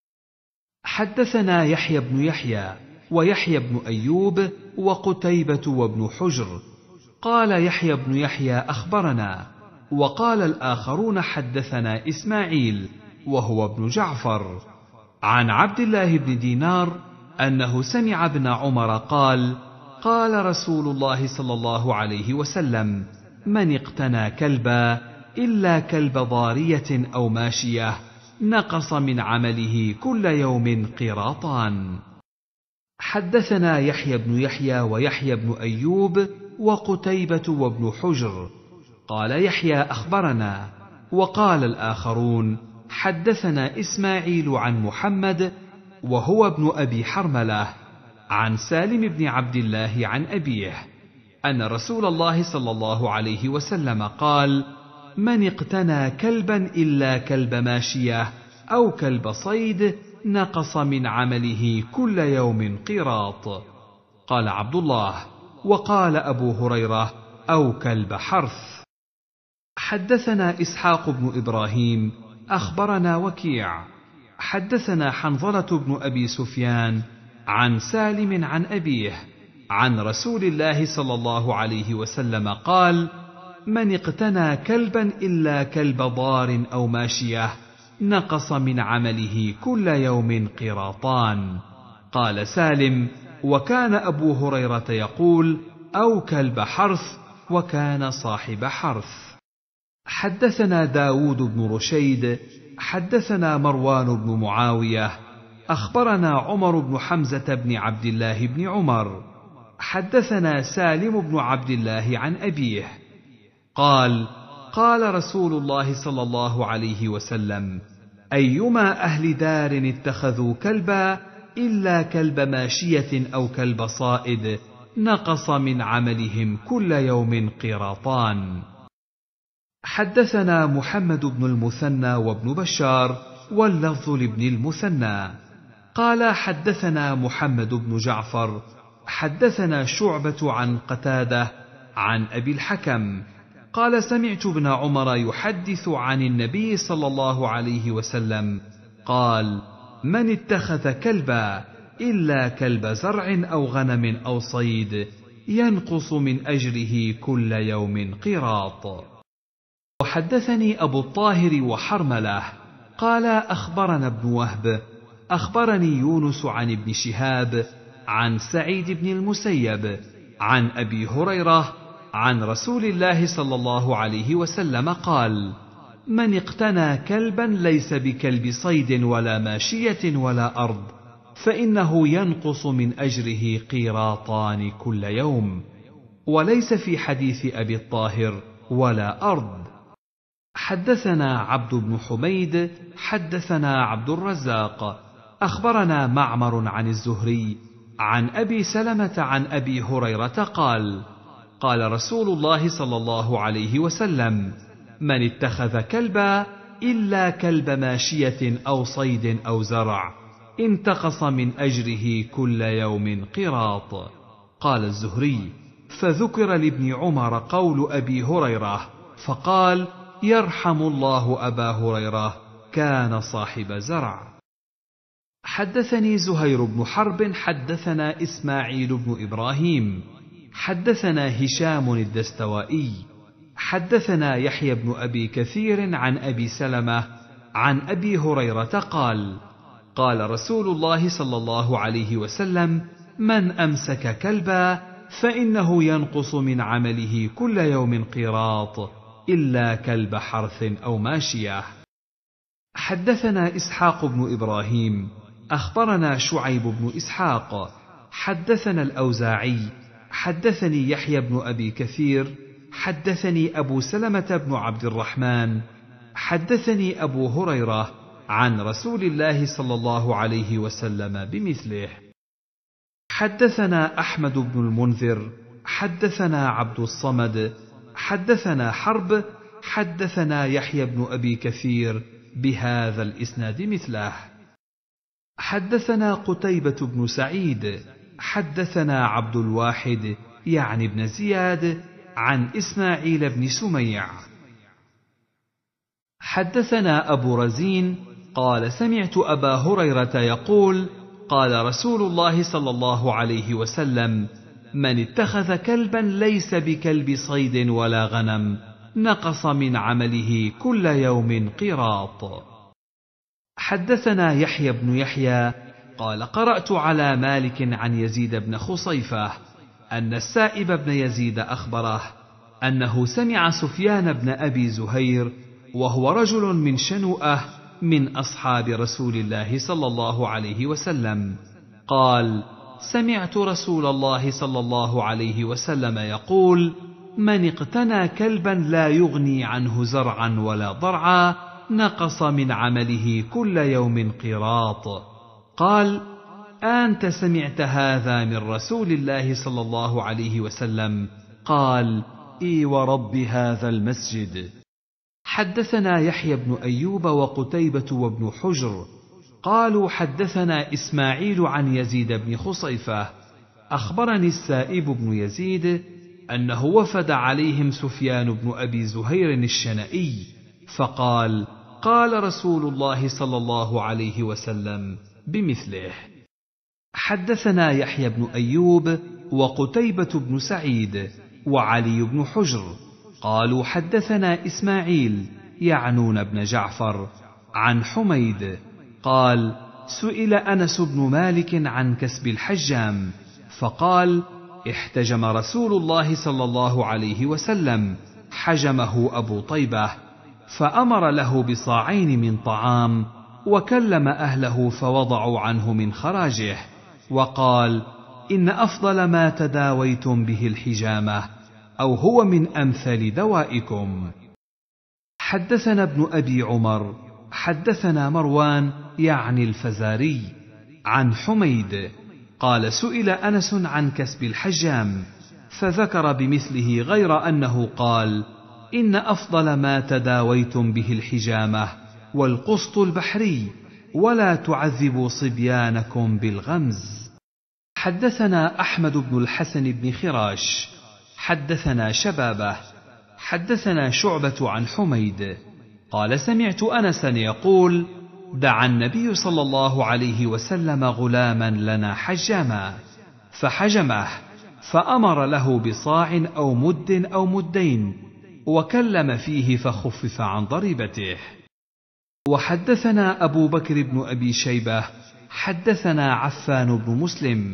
حدثنا يحيى بن يحيى ويحيى بن أيوب وقتيبة وابن حجر قال يحيى بن يحيى أخبرنا وقال الآخرون حدثنا إسماعيل وهو ابن جعفر، عن عبد الله بن دينار أنه سمع ابن عمر قال: قال رسول الله صلى الله عليه وسلم: من اقتنى كلبا إلا كلب ضارية أو ماشية نقص من عمله كل يوم قيراطان. حدثنا يحيى بن يحيى ويحيى بن أيوب وقتيبة وابن حجر. قال يحيى: أخبرنا. وقال الآخرون: حدثنا إسماعيل عن محمد وهو ابن أبي حرملة عن سالم بن عبد الله عن أبيه أن رسول الله صلى الله عليه وسلم قال: من اقتنى كلبا إلا كلب ماشية أو كلب صيد نقص من عمله كل يوم قيراط. قال عبد الله: وقال أبو هريرة: أو كلب حرث. حدثنا إسحاق بن إبراهيم أخبرنا وكيع حدثنا حنظلة بن أبي سفيان عن سالم عن أبيه عن رسول الله صلى الله عليه وسلم قال: من اقتنى كلبا إلا كلب ضار أو ماشية نقص من عمله كل يوم قيراطان. قال سالم: وكان أبو هريرة يقول: أو كلب حرث، وكان صاحب حرث. حدثنا داود بن رشيد حدثنا مروان بن معاوية أخبرنا عمر بن حمزة بن عبد الله بن عمر حدثنا سالم بن عبد الله عن أبيه قال: قال رسول الله صلى الله عليه وسلم: أيما أهل دار اتخذوا كلبا إلا كلب ماشية أو كلب صائد نقص من عملهم كل يوم قيراطان. حدثنا محمد بن المثنى وابن بشار واللفظ لابن المثنى قال: حدثنا محمد بن جعفر حدثنا شعبة عن قتادة عن أبي الحكم قال: سمعت ابن عمر يحدث عن النبي صلى الله عليه وسلم قال: من اتخذ كلبا إلا كلب زرع أو غنم أو صيد ينقص من أجره كل يوم قيراط. وحدثني أبو الطاهر وحرملة قال: أخبرنا ابن وهب أخبرني يونس عن ابن شهاب عن سعيد بن المسيب عن أبي هريرة عن رسول الله صلى الله عليه وسلم قال: من اقتنى كلبا ليس بكلب صيد ولا ماشية ولا أرض فإنه ينقص من أجره قيراطان كل يوم. وليس في حديث أبي الطاهر ولا أرض. حدثنا عبد بن حميد حدثنا عبد الرزاق أخبرنا معمر عن الزهري عن أبي سلمة عن أبي هريرة قال: قال رسول الله صلى الله عليه وسلم: من اتخذ كلبا إلا كلب ماشية أو صيد أو زرع انتقص من أجره كل يوم قيراط. قال الزهري: فذكر لابن عمر قول أبي هريرة فقال: يرحم الله أبا هريرة كان صاحب زرع. حدثني زهير بن حرب حدثنا إسماعيل بن إبراهيم حدثنا هشام الدستوائي حدثنا يحيى بن أبي كثير عن أبي سلمة عن أبي هريرة قال: قال رسول الله صلى الله عليه وسلم: من أمسك كلبا فإنه ينقص من عمله كل يوم قيراط إلا كلب حرث أو ماشية. حدثنا إسحاق بن إبراهيم أخبرنا شعيب بن إسحاق حدثنا الأوزاعي حدثني يحيى بن أبي كثير حدثني أبو سلمة بن عبد الرحمن حدثني أبو هريرة عن رسول الله صلى الله عليه وسلم بمثله. حدثنا أحمد بن المنذر حدثنا عبد الصمد حدثنا حرب حدثنا يحيى بن أبي كثير بهذا الإسناد مثله. حدثنا قتيبة بن سعيد حدثنا عبد الواحد يعني بن زياد عن إسماعيل بن سميع حدثنا أبو رزين قال: سمعت أبا هريرة يقول: قال رسول الله صلى الله عليه وسلم: من اتخذ كلبا ليس بكلب صيد ولا غنم نقص من عمله كل يوم قيراط. حدثنا يحيى بن يحيى قال قرأت على مالك عن يزيد بن خصيفة أن السائب بن يزيد أخبره أنه سمع سفيان بن أبي زهير وهو رجل من شنوءة من أصحاب رسول الله صلى الله عليه وسلم قال: سمعت رسول الله صلى الله عليه وسلم يقول: من اقتنى كلبا لا يغني عنه زرعا ولا ضرعا نقص من عمله كل يوم قيراط. قال: أنت سمعت هذا من رسول الله صلى الله عليه وسلم؟ قال: إي ورب هذا المسجد. حدثنا يحيى بن أيوب وقتيبة وابن حجر قالوا حدثنا إسماعيل عن يزيد بن خصيفة أخبرني السائب بن يزيد أنه وفد عليهم سفيان بن أبي زهير الشنائي فقال: قال رسول الله صلى الله عليه وسلم بمثله. حدثنا يحيى بن أيوب وقتيبة بن سعيد وعلي بن حجر قالوا حدثنا إسماعيل يعنون بن جعفر عن حميد قال: سئل أنس بن مالك عن كسب الحجام فقال: احتجم رسول الله صلى الله عليه وسلم حجمه أبو طيبة فأمر له بصاعين من طعام وكلم أهله فوضعوا عنه من خراجه وقال: إن أفضل ما تداويتم به الحجامة أو هو من أمثل دوائكم. حدثنا ابن أبي عمر حدثنا مروان يعني الفزاري عن حميد قال: سئل أنس عن كسب الحجام فذكر بمثله غير أنه قال: إن أفضل ما تداويتم به الحجامة والقسط البحري ولا تعذبوا صبيانكم بالغمز. حدثنا أحمد بن الحسن بن خراش حدثنا شبابه حدثنا شعبة عن حميد قال: سمعت أنسا يقول: دعا النبي صلى الله عليه وسلم غلاما لنا حجاما فحجمه فأمر له بصاع أو مد أو مدين وكلم فيه فخفف عن ضريبته. وحدثنا أبو بكر بن أبي شيبة حدثنا عفان بن مسلم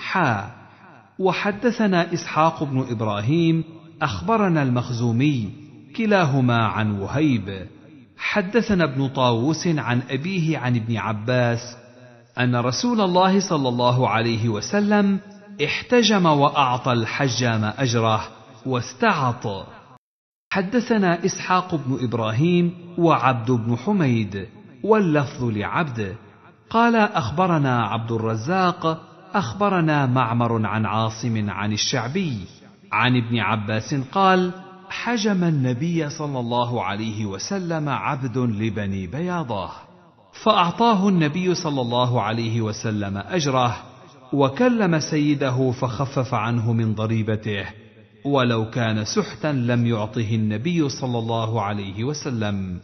وحدثنا إسحاق بن إبراهيم أخبرنا المخزومي كلاهما عن وهيب حدثنا ابن طاووس عن أبيه عن ابن عباس أن رسول الله صلى الله عليه وسلم احتجم وأعطى الحجام أجره واستعط. حدثنا إسحاق بن إبراهيم وعبد بن حميد واللفظ لعبد قال: أخبرنا عبد الرزاق أخبرنا معمر عن عاصم عن الشعبي عن ابن عباس قال: حجم النبي صلى الله عليه وسلم عبد لبني بياضة فأعطاه النبي صلى الله عليه وسلم أجره وكلم سيده فخفف عنه من ضريبته ولو كان سحتا لم يعطه النبي صلى الله عليه وسلم.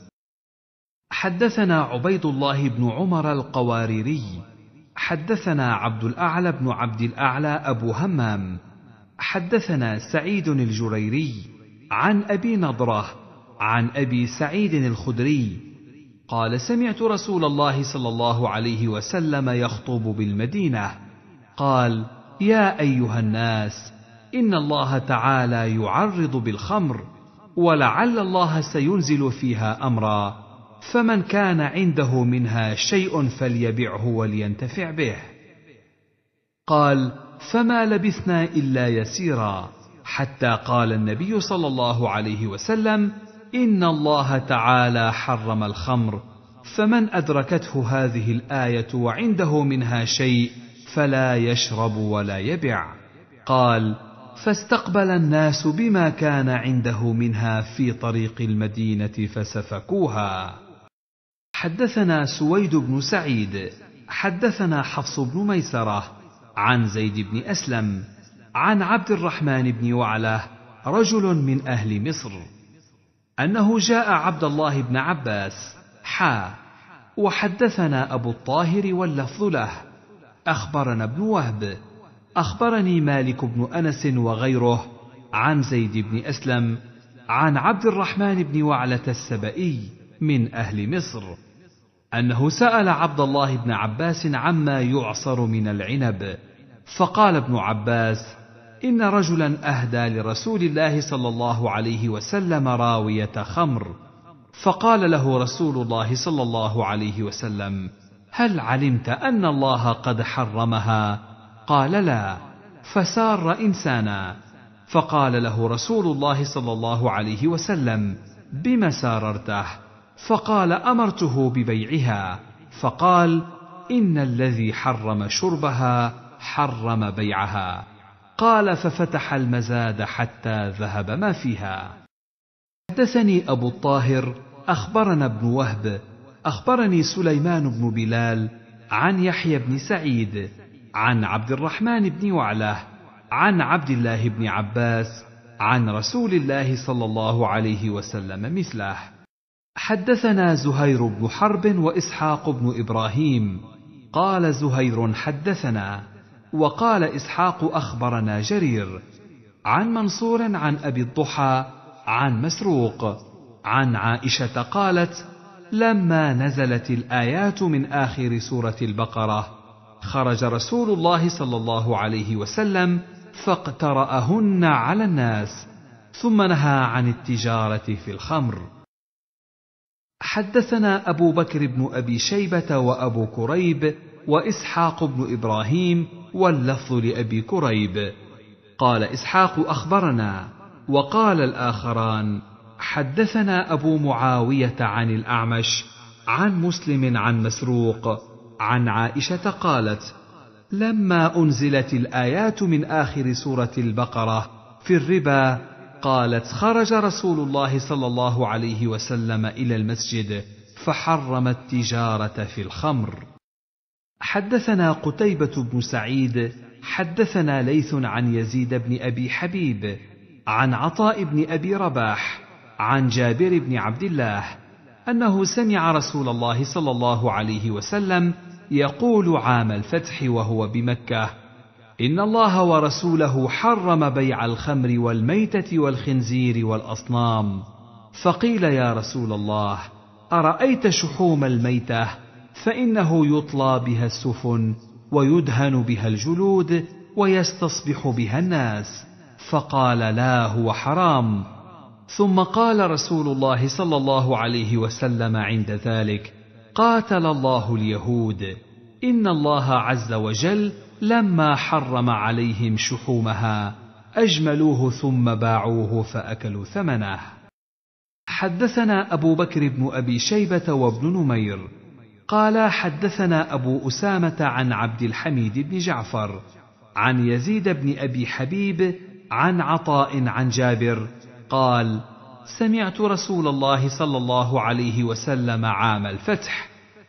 حدثنا عبيد الله بن عمر القواريري حدثنا عبد الأعلى بن عبد الأعلى أبو همام حدثنا سعيد الجريري عن أبي نضرة عن أبي سعيد الخدري قال: سمعت رسول الله صلى الله عليه وسلم يخطب بالمدينة قال: يا أيها الناس إن الله تعالى يعرض بالخمر ولعل الله سينزل فيها أمرا فمن كان عنده منها شيء فليبعه ولينتفع به. قال: فما لبثنا إلا يسيرا حتى قال النبي صلى الله عليه وسلم: إن الله تعالى حرم الخمر فمن أدركته هذه الآية وعنده منها شيء فلا يشرب ولا يبع. قال: فاستقبل الناس بما كان عنده منها في طريق المدينة فسفكوها. حدثنا سويد بن سعيد حدثنا حفص بن ميسرة عن زيد بن أسلم عن عبد الرحمن بن وعلة رجل من أهل مصر أنه جاء عبد الله بن عباس وحدثنا أبو الطاهر واللفظ له أخبرنا ابن وهب أخبرني مالك بن أنس وغيره عن زيد بن أسلم عن عبد الرحمن بن وعلة السبئي من أهل مصر أنه سأل عبد الله بن عباس عما يعصر من العنب، فقال ابن عباس: إن رجلا أهدى لرسول الله صلى الله عليه وسلم راوية خمر، فقال له رسول الله صلى الله عليه وسلم: هل علمت أن الله قد حرمها؟ قال: لا. فسار إنسانا، فقال له رسول الله صلى الله عليه وسلم: بم ساررته؟ فقال: أمرته ببيعها. فقال: إن الذي حرم شربها حرم بيعها. قال: ففتح المزاد حتى ذهب ما فيها. حدثني أبو الطاهر أخبرنا ابن وهب أخبرني سليمان بن بلال عن يحيى بن سعيد عن عبد الرحمن بن وعلة عن عبد الله بن عباس عن رسول الله صلى الله عليه وسلم مثله. حدثنا زهير بن حرب وإسحاق بن إبراهيم. قال زهير: حدثنا، وقال إسحاق: أخبرنا جرير عن منصور عن أبي الضحى عن مسروق عن عائشة قالت: لما نزلت الآيات من آخر سورة البقرة خرج رسول الله صلى الله عليه وسلم فاقترأهن على الناس، ثم نهى عن التجارة في الخمر. حدثنا أبو بكر بن أبي شيبة وأبو كريب وإسحاق بن إبراهيم، واللفظ لأبي كريب. قال إسحاق: أخبرنا. وقال الآخران: حدثنا أبو معاوية عن الأعمش عن مسلم عن مسروق عن عائشة قالت: لما أنزلت الآيات من آخر سورة البقرة في الربا قالت: خرج رسول الله صلى الله عليه وسلم إلى المسجد فحرم التجارة في الخمر. حدثنا قتيبة بن سعيد حدثنا ليث عن يزيد بن أبي حبيب عن عطاء بن أبي رباح عن جابر بن عبد الله أنه سمع رسول الله صلى الله عليه وسلم يقول عام الفتح وهو بمكة: إن الله ورسوله حرم بيع الخمر والميتة والخنزير والأصنام. فقيل: يا رسول الله، أرأيت شحوم الميتة؟ فإنه يطلى بها السفن ويدهن بها الجلود ويستصبح بها الناس. فقال: لا، هو حرام. ثم قال رسول الله صلى الله عليه وسلم عند ذلك: قاتل الله اليهود، إن الله عز وجل لما حرم عليهم شحومها أجملوه ثم باعوه فأكلوا ثمنه. حدثنا أبو بكر بن أبي شيبة وابن نمير قال: حدثنا أبو أسامة عن عبد الحميد بن جعفر عن يزيد بن أبي حبيب عن عطاء عن جابر قال: سمعت رسول الله صلى الله عليه وسلم عام الفتح.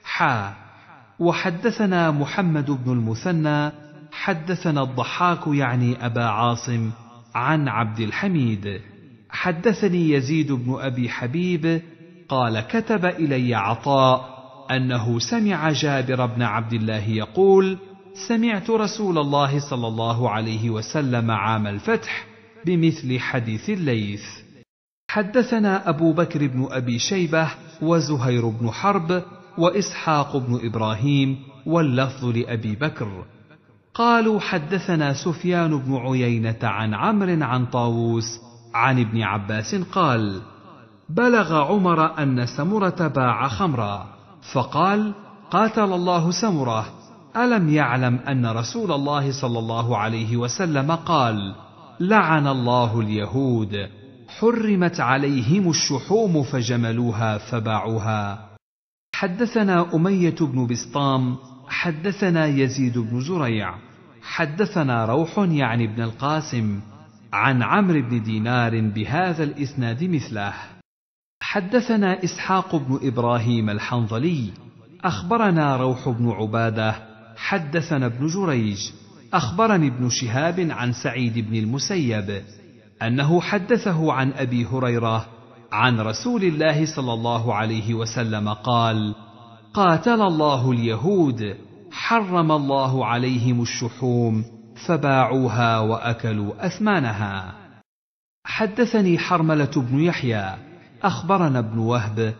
وحدثنا محمد بن المثنى حدثنا الضحاك يعني أبا عاصم عن عبد الحميد حدثني يزيد بن أبي حبيب قال: كتب إلي عطاء أنه سمع جابر بن عبد الله يقول: سمعت رسول الله صلى الله عليه وسلم عام الفتح بمثل حديث الليث. حدثنا أبو بكر بن أبي شيبة وزهير بن حرب وإسحاق بن إبراهيم، واللفظ لأبي بكر. قالوا: حدثنا سفيان بن عيينة عن عمرو عن طاووس عن ابن عباس قال: بلغ عمر أن سمرة باع خمرا، فقال: قاتل الله سمرة، ألم يعلم أن رسول الله صلى الله عليه وسلم قال: لعن الله اليهود، حرمت عليهم الشحوم فجملوها فباعوها. حدثنا أمية بن بسطام حدثنا يزيد بن زريع حدثنا روح يعني ابن القاسم عن عمرو بن دينار بهذا الإسناد مثله. حدثنا إسحاق بن إبراهيم الحنظلي أخبرنا روح بن عبادة حدثنا ابن جريج أخبرني ابن شهاب عن سعيد بن المسيب أنه حدثه عن أبي هريرة عن رسول الله صلى الله عليه وسلم قال: قاتل الله اليهود، حرم الله عليهم الشحوم فباعوها وأكلوا أثمانها. حدثني حرملة بن يحيى أخبرنا ابن وهب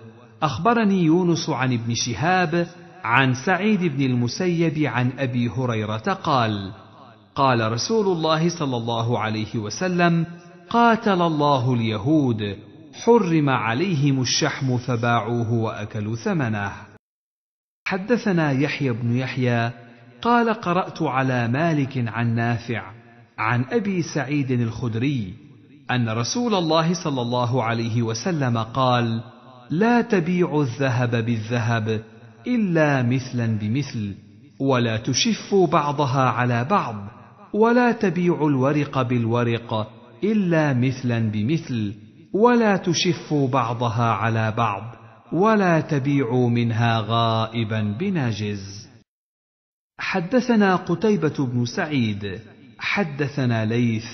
أخبرني يونس عن ابن شهاب عن سعيد بن المسيب عن أبي هريرة قال: قال رسول الله صلى الله عليه وسلم: قاتل الله اليهود، حرم عليهم الشحم فباعوه وأكلوا ثمنه. حدثنا يحيى بن يحيى قال: قرأت على مالك عن نافع عن أبي سعيد الخدري أن رسول الله صلى الله عليه وسلم قال: لا تبيعوا الذهب بالذهب إلا مثلا بمثل، ولا تشفوا بعضها على بعض، ولا تبيعوا الورق بالورق إلا مثلا بمثل، ولا تشفوا بعضها على بعض، ولا تبيعوا منها غائبا بناجز. حدثنا قتيبة بن سعيد حدثنا ليث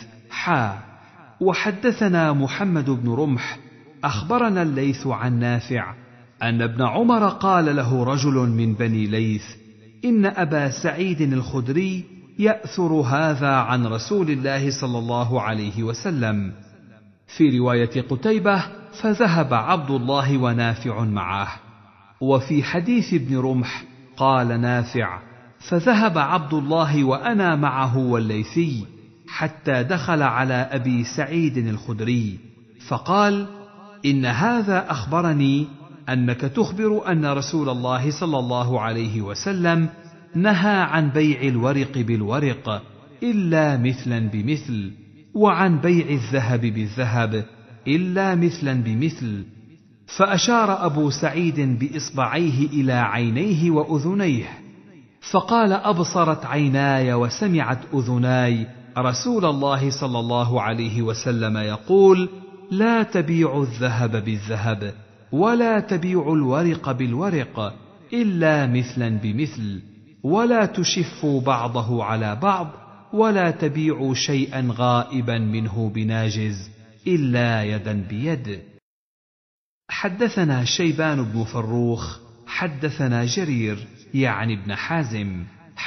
وحدثنا محمد بن رمح أخبرنا الليث عن نافع أن ابن عمر قال له رجل من بني ليث: إن أبا سعيد الخدري يأثر هذا عن رسول الله صلى الله عليه وسلم. في رواية قتيبة: فذهب عبد الله ونافع معه. وفي حديث ابن رمح قال نافع: فذهب عبد الله وأنا معه والليثي، حتى دخل على أبي سعيد الخدري فقال: إن هذا أخبرني أنك تخبر أن رسول الله صلى الله عليه وسلم نهى عن بيع الورق بالورق إلا مثلا بمثل، وعن بيع الذهب بالذهب إلا مثلا بمثل. فأشار أبو سعيد بإصبعيه إلى عينيه وأذنيه فقال: أبصرت عيناي وسمعت أذناي رسول الله صلى الله عليه وسلم يقول: لا تبيعوا الذهب بالذهب، ولا تبيعوا الورق بالورق إلا مثلا بمثل، ولا تشفوا بعضه على بعض، ولا تبيعوا شيئا غائبا منه بناجز إلا يدا بيد. حدثنا شيبان بن فروخ حدثنا جرير يعني ابن حازم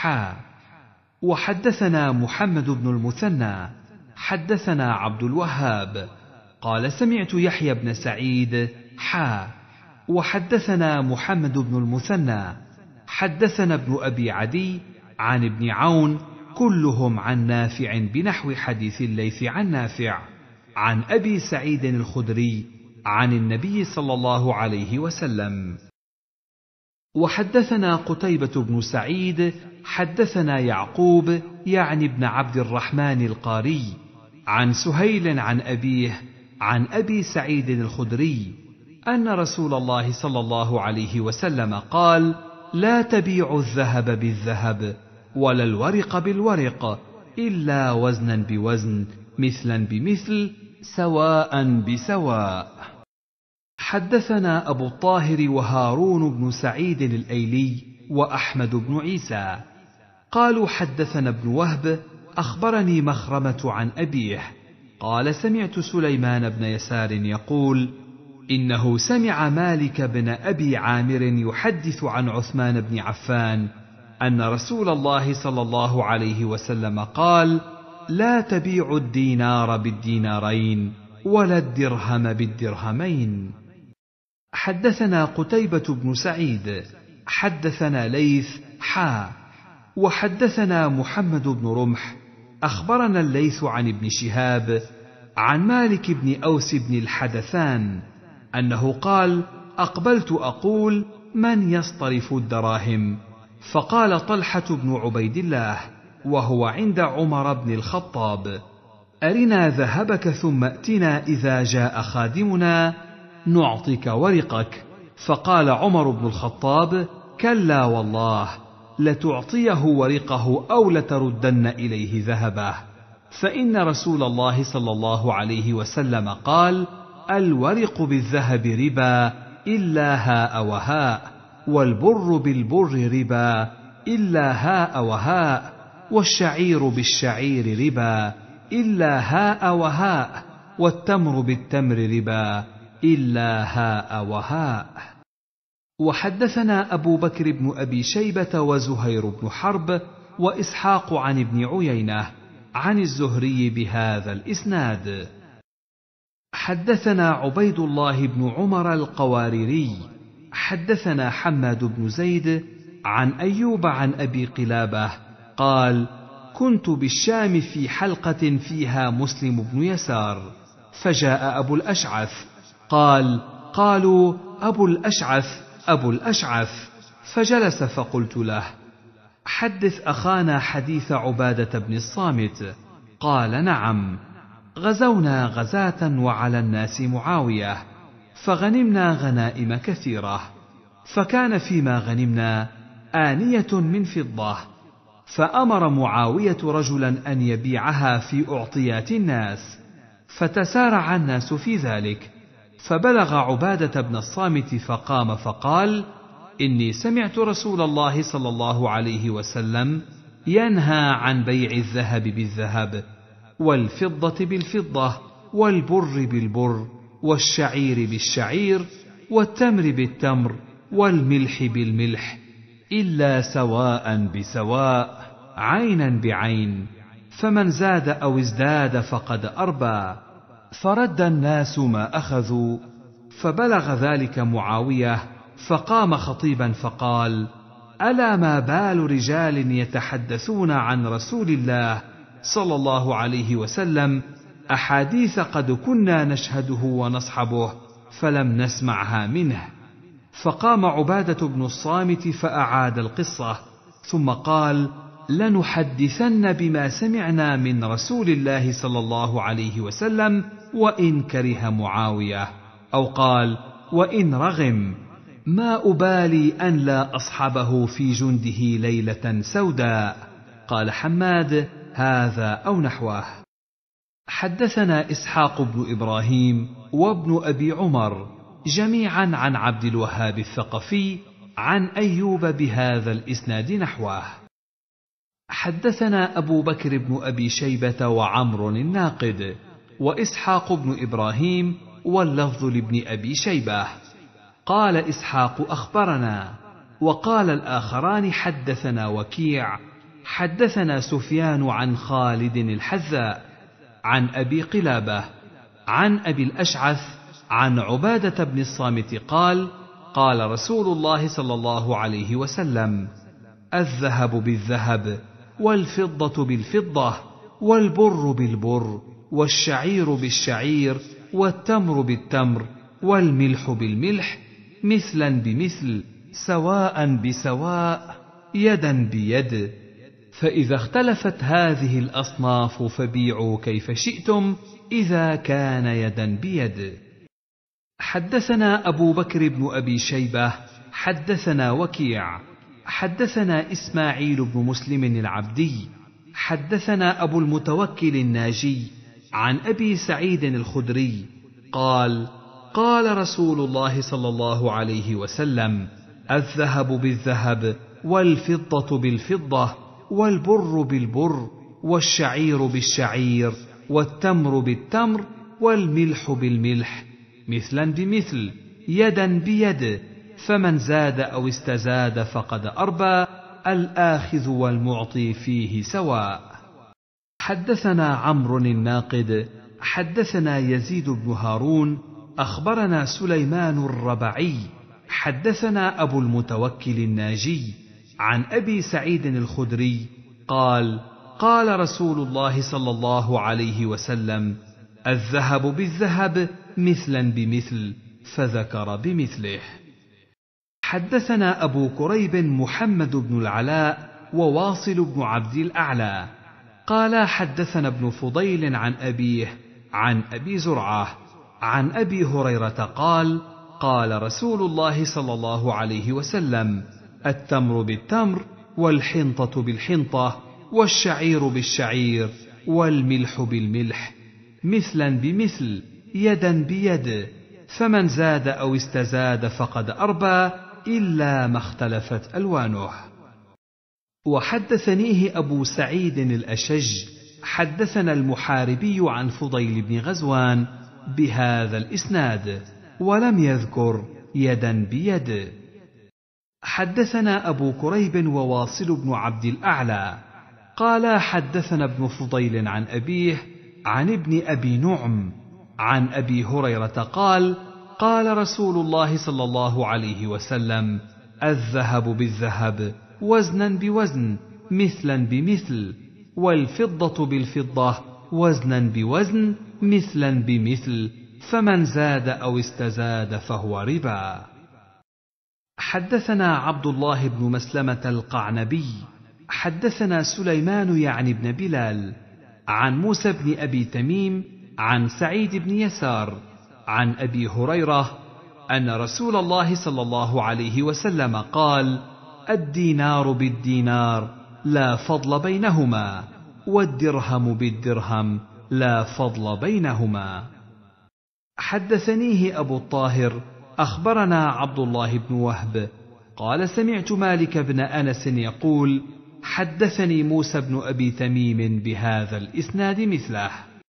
وحدثنا محمد بن المثنى حدثنا عبد الوهاب قال: سمعت يحيى بن سعيد وحدثنا محمد بن المثنى حدثنا ابن أبي عدي عن ابن عون كلهم عن نافع بنحو حديث الليث عن نافع عن أبي سعيد الخدري عن النبي صلى الله عليه وسلم. وحدثنا قتيبة بن سعيد حدثنا يعقوب يعني ابن عبد الرحمن القاري عن سهيل عن أبيه عن أبي سعيد الخدري أن رسول الله صلى الله عليه وسلم قال: لا تبيعوا الذهب بالذهب ولا الورق بالورق إلا وزنا بوزن مثلا بمثل سواء بسواء. حدثنا أبو الطاهر وهارون بن سعيد الأيلي وأحمد بن عيسى قالوا: حدثنا ابن وهب أخبرني مخرمة عن أبيه قال: سمعت سليمان بن يسار يقول: إنه سمع مالك بن أبي عامر يحدث عن عثمان بن عفان أن رسول الله صلى الله عليه وسلم قال: لا تبيعوا الدينار بالدينارين ولا الدرهم بالدرهمين. حدثنا قتيبة بن سعيد حدثنا ليث وحدثنا محمد بن رمح أخبرنا الليث عن ابن شهاب عن مالك بن أوس بن الحدثان أنه قال: أقبلت أقول: من يصطرف الدراهم؟ فقال طلحة بن عبيد الله وهو عند عمر بن الخطاب: أرنا ذهبك ثم أتنا إذا جاء خادمنا نعطيك ورقك. فقال عمر بن الخطاب: كلا والله، لتعطيه ورقه أو لتردن إليه ذهبه، فإن رسول الله صلى الله عليه وسلم قال: الورق بالذهب ربا إلا هاء وهاء، والبر بالبر ربا إلا هاء وهاء، والشعير بالشعير ربا إلا هاء وهاء، والتمر بالتمر ربا إلا هاء وهاء. وحدثنا أبو بكر بن أبي شيبة وزهير بن حرب وإسحاق عن ابن عيينة عن الزهري بهذا الإسناد. حدثنا عبيد الله بن عمر القواريري حدثنا حماد بن زيد عن أيوب عن أبي قلابة قال: كنت بالشام في حلقة فيها مسلم بن يسار، فجاء أبو الأشعث قال: قالوا أبو الأشعث أبو الأشعث، فجلس فقلت له: حدث أخانا حديث عبادة بن الصامت. قال: نعم، غزونا غزاة وعلى الناس معاوية، فغنمنا غنائم كثيرة، فكان فيما غنمنا آنية من فضة، فأمر معاوية رجلا أن يبيعها في أعطيات الناس، فتسارع الناس في ذلك، فبلغ عبادة بن الصامت فقام فقال: إني سمعت رسول الله صلى الله عليه وسلم ينهى عن بيع الذهب بالذهب، والفضة بالفضة، والبر بالبر، والشعير بالشعير، والتمر بالتمر، والملح بالملح، إلا سواء بسواء، عينا بعين، فمن زاد أو ازداد فقد أربى. فرد الناس ما أخذوا، فبلغ ذلك معاوية، فقام خطيبا فقال: ألا ما بال رجال يتحدثون عن رسول الله صلى الله عليه وسلم أحاديث قد كنا نشهده ونصحبه فلم نسمعها منه. فقام عبادة بن الصامت فأعاد القصة، ثم قال: لنحدثن بما سمعنا من رسول الله صلى الله عليه وسلم وإن كره معاوية، أو قال: وإن رغم، ما أبالي أن لا أصحبه في جنده ليلة سوداء. قال حماد: هذا أو نحوه. حدثنا إسحاق بن إبراهيم وابن أبي عمر جميعا عن عبد الوهاب الثقفي عن أيوب بهذا الإسناد نحوه. حدثنا أبو بكر بن أبي شيبة وعمر الناقد وإسحاق بن إبراهيم، واللفظ لابن أبي شيبة. قال إسحاق: أخبرنا، وقال الآخران: حدثنا وكيع، حدثنا سفيان عن خالد الحذاء عن أبي قلابة عن أبي الأشعث عن عبادة بن الصامت قال: قال رسول الله صلى الله عليه وسلم: الذهب بالذهب، والفضة بالفضة، والبر بالبر، والشعير بالشعير، والتمر بالتمر، والملح بالملح، مثلا بمثل، سواء بسواء، يدا بيد، فإذا اختلفت هذه الأصناف فبيعوا كيف شئتم إذا كان يدا بيد. حدثنا أبو بكر بن أبي شيبة حدثنا وكيع حدثنا إسماعيل بن مسلم العبدي حدثنا أبو المتوكل الناجي عن أبي سعيد الخدري قال: قال رسول الله صلى الله عليه وسلم: الذهب بالذهب، والفضة بالفضة، والبر بالبر، والشعير بالشعير، والتمر بالتمر، والملح بالملح، مثلا بمثل، يدا بيد، فمن زاد أو استزاد فقد أربى، الآخذ والمعطي فيه سواء. حدثنا عمرو الناقد حدثنا يزيد بن هارون أخبرنا سليمان الربعي حدثنا أبو المتوكل الناجي عن أبي سعيد الخدري قال: قال رسول الله صلى الله عليه وسلم: الذهب بالذهب، مثلا بمثل، فذكر بمثله. حدثنا أبو كريب محمد بن العلاء وواصل بن عبد الأعلى قال: حدثنا ابن فضيل عن أبيه عن أبي زرعة عن أبي هريرة قال: قال رسول الله صلى الله عليه وسلم: التمر بالتمر، والحنطة بالحنطة، والشعير بالشعير، والملح بالملح، مثلا بمثل، يدا بيد، فمن زاد أو استزاد فقد أربى، إلا ما اختلفت ألوانه. وحدثنيه أبو سعيد الأشج حدثنا المحاربي عن فضيل بن غزوان بهذا الإسناد، ولم يذكر يدا بيد. حدثنا أبو كريب وواصل بن عبد الأعلى قال: حدثنا ابن فضيل عن أبيه عن ابن أبي نعم عن أبي هريرة قال: قال رسول الله صلى الله عليه وسلم: الذهب بالذهب وزنا بوزن مثلا بمثل، والفضة بالفضة وزنا بوزن مثلا بمثل، فمن زاد أو استزاد فهو ربا. حدثنا عبد الله بن مسلمة القعنبي حدثنا سليمان يعني بن بلال عن موسى بن أبي تميم عن سعيد بن يسار عن أبي هريرة أن رسول الله صلى الله عليه وسلم قال: الدينار بالدينار لا فضل بينهما، والدرهم بالدرهم لا فضل بينهما. حدثنيه أبو الطاهر أخبرنا عبد الله بن وهب قال: سمعت مالك بن أنس يقول: حدثني موسى بن أبي تميم بهذا الإسناد مثله.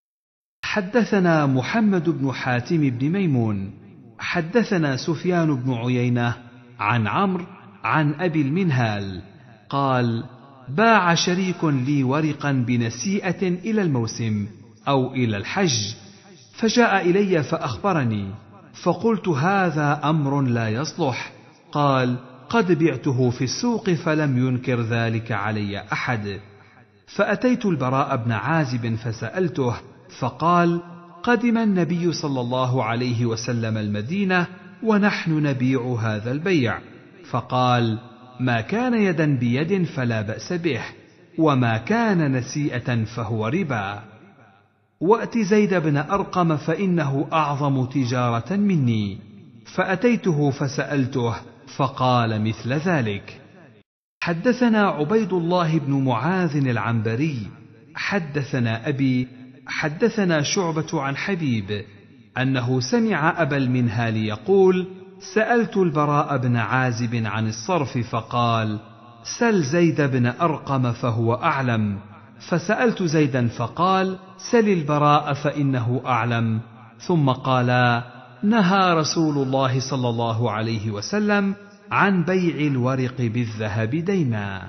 حدثنا محمد بن حاتم بن ميمون حدثنا سفيان بن عيينة عن عمرو عن أبي المنهال قال: باع شريك لي ورقا بنسيئة إلى الموسم أو إلى الحج، فجاء إلي فأخبرني، فقلت: هذا أمر لا يصلح. قال: قد بعته في السوق فلم ينكر ذلك علي أحد. فأتيت البراء بن عازب فسألته، فقال: قدم النبي صلى الله عليه وسلم المدينة ونحن نبيع هذا البيع، فقال: ما كان يدا بيد فلا بأس به، وما كان نسيئة فهو ربا. وأت زيد بن أرقم فإنه أعظم تجارة مني، فأتيته فسألته فقال مثل ذلك. حدثنا عبيد الله بن معاذ العنبري حدثنا أبي حدثنا شعبة عن حبيب أنه سمع أبا المنهال يقول: سألت البراء بن عازب عن الصرف فقال: سل زيد بن أرقم فهو أعلم. فسألت زيدا فقال: سل البراء فإنه أعلم. ثم قالا: نهى رسول الله صلى الله عليه وسلم عن بيع الورق بالذهب دينا.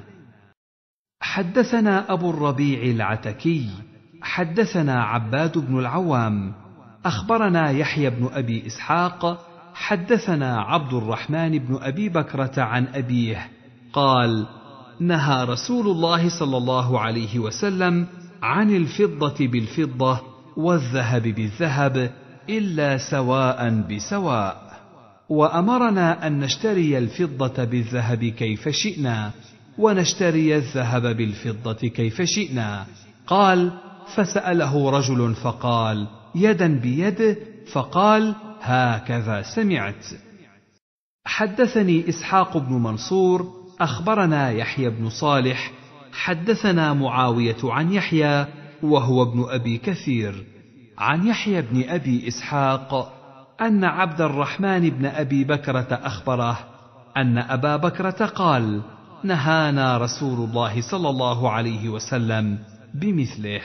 حدثنا أبو الربيع العتكي حدثنا عباد بن العوام أخبرنا يحيى بن أبي إسحاق حدثنا عبد الرحمن بن أبي بكرة عن أبيه قال: نهى رسول الله صلى الله عليه وسلم عن الفضة بالفضة والذهب بالذهب إلا سواء بسواء، وأمرنا أن نشتري الفضة بالذهب كيف شئنا، ونشتري الذهب بالفضة كيف شئنا. قال: فسأله رجل فقال: يدا بيد؟ فقال: هكذا سمعت. حدثني إسحاق بن منصور أخبرنا يحيى بن صالح حدثنا معاوية عن يحيى وهو ابن أبي كثير عن يحيى بن أبي إسحاق أن عبد الرحمن بن أبي بكرة أخبره أن أبا بكرة قال: نهانا رسول الله صلى الله عليه وسلم بمثله.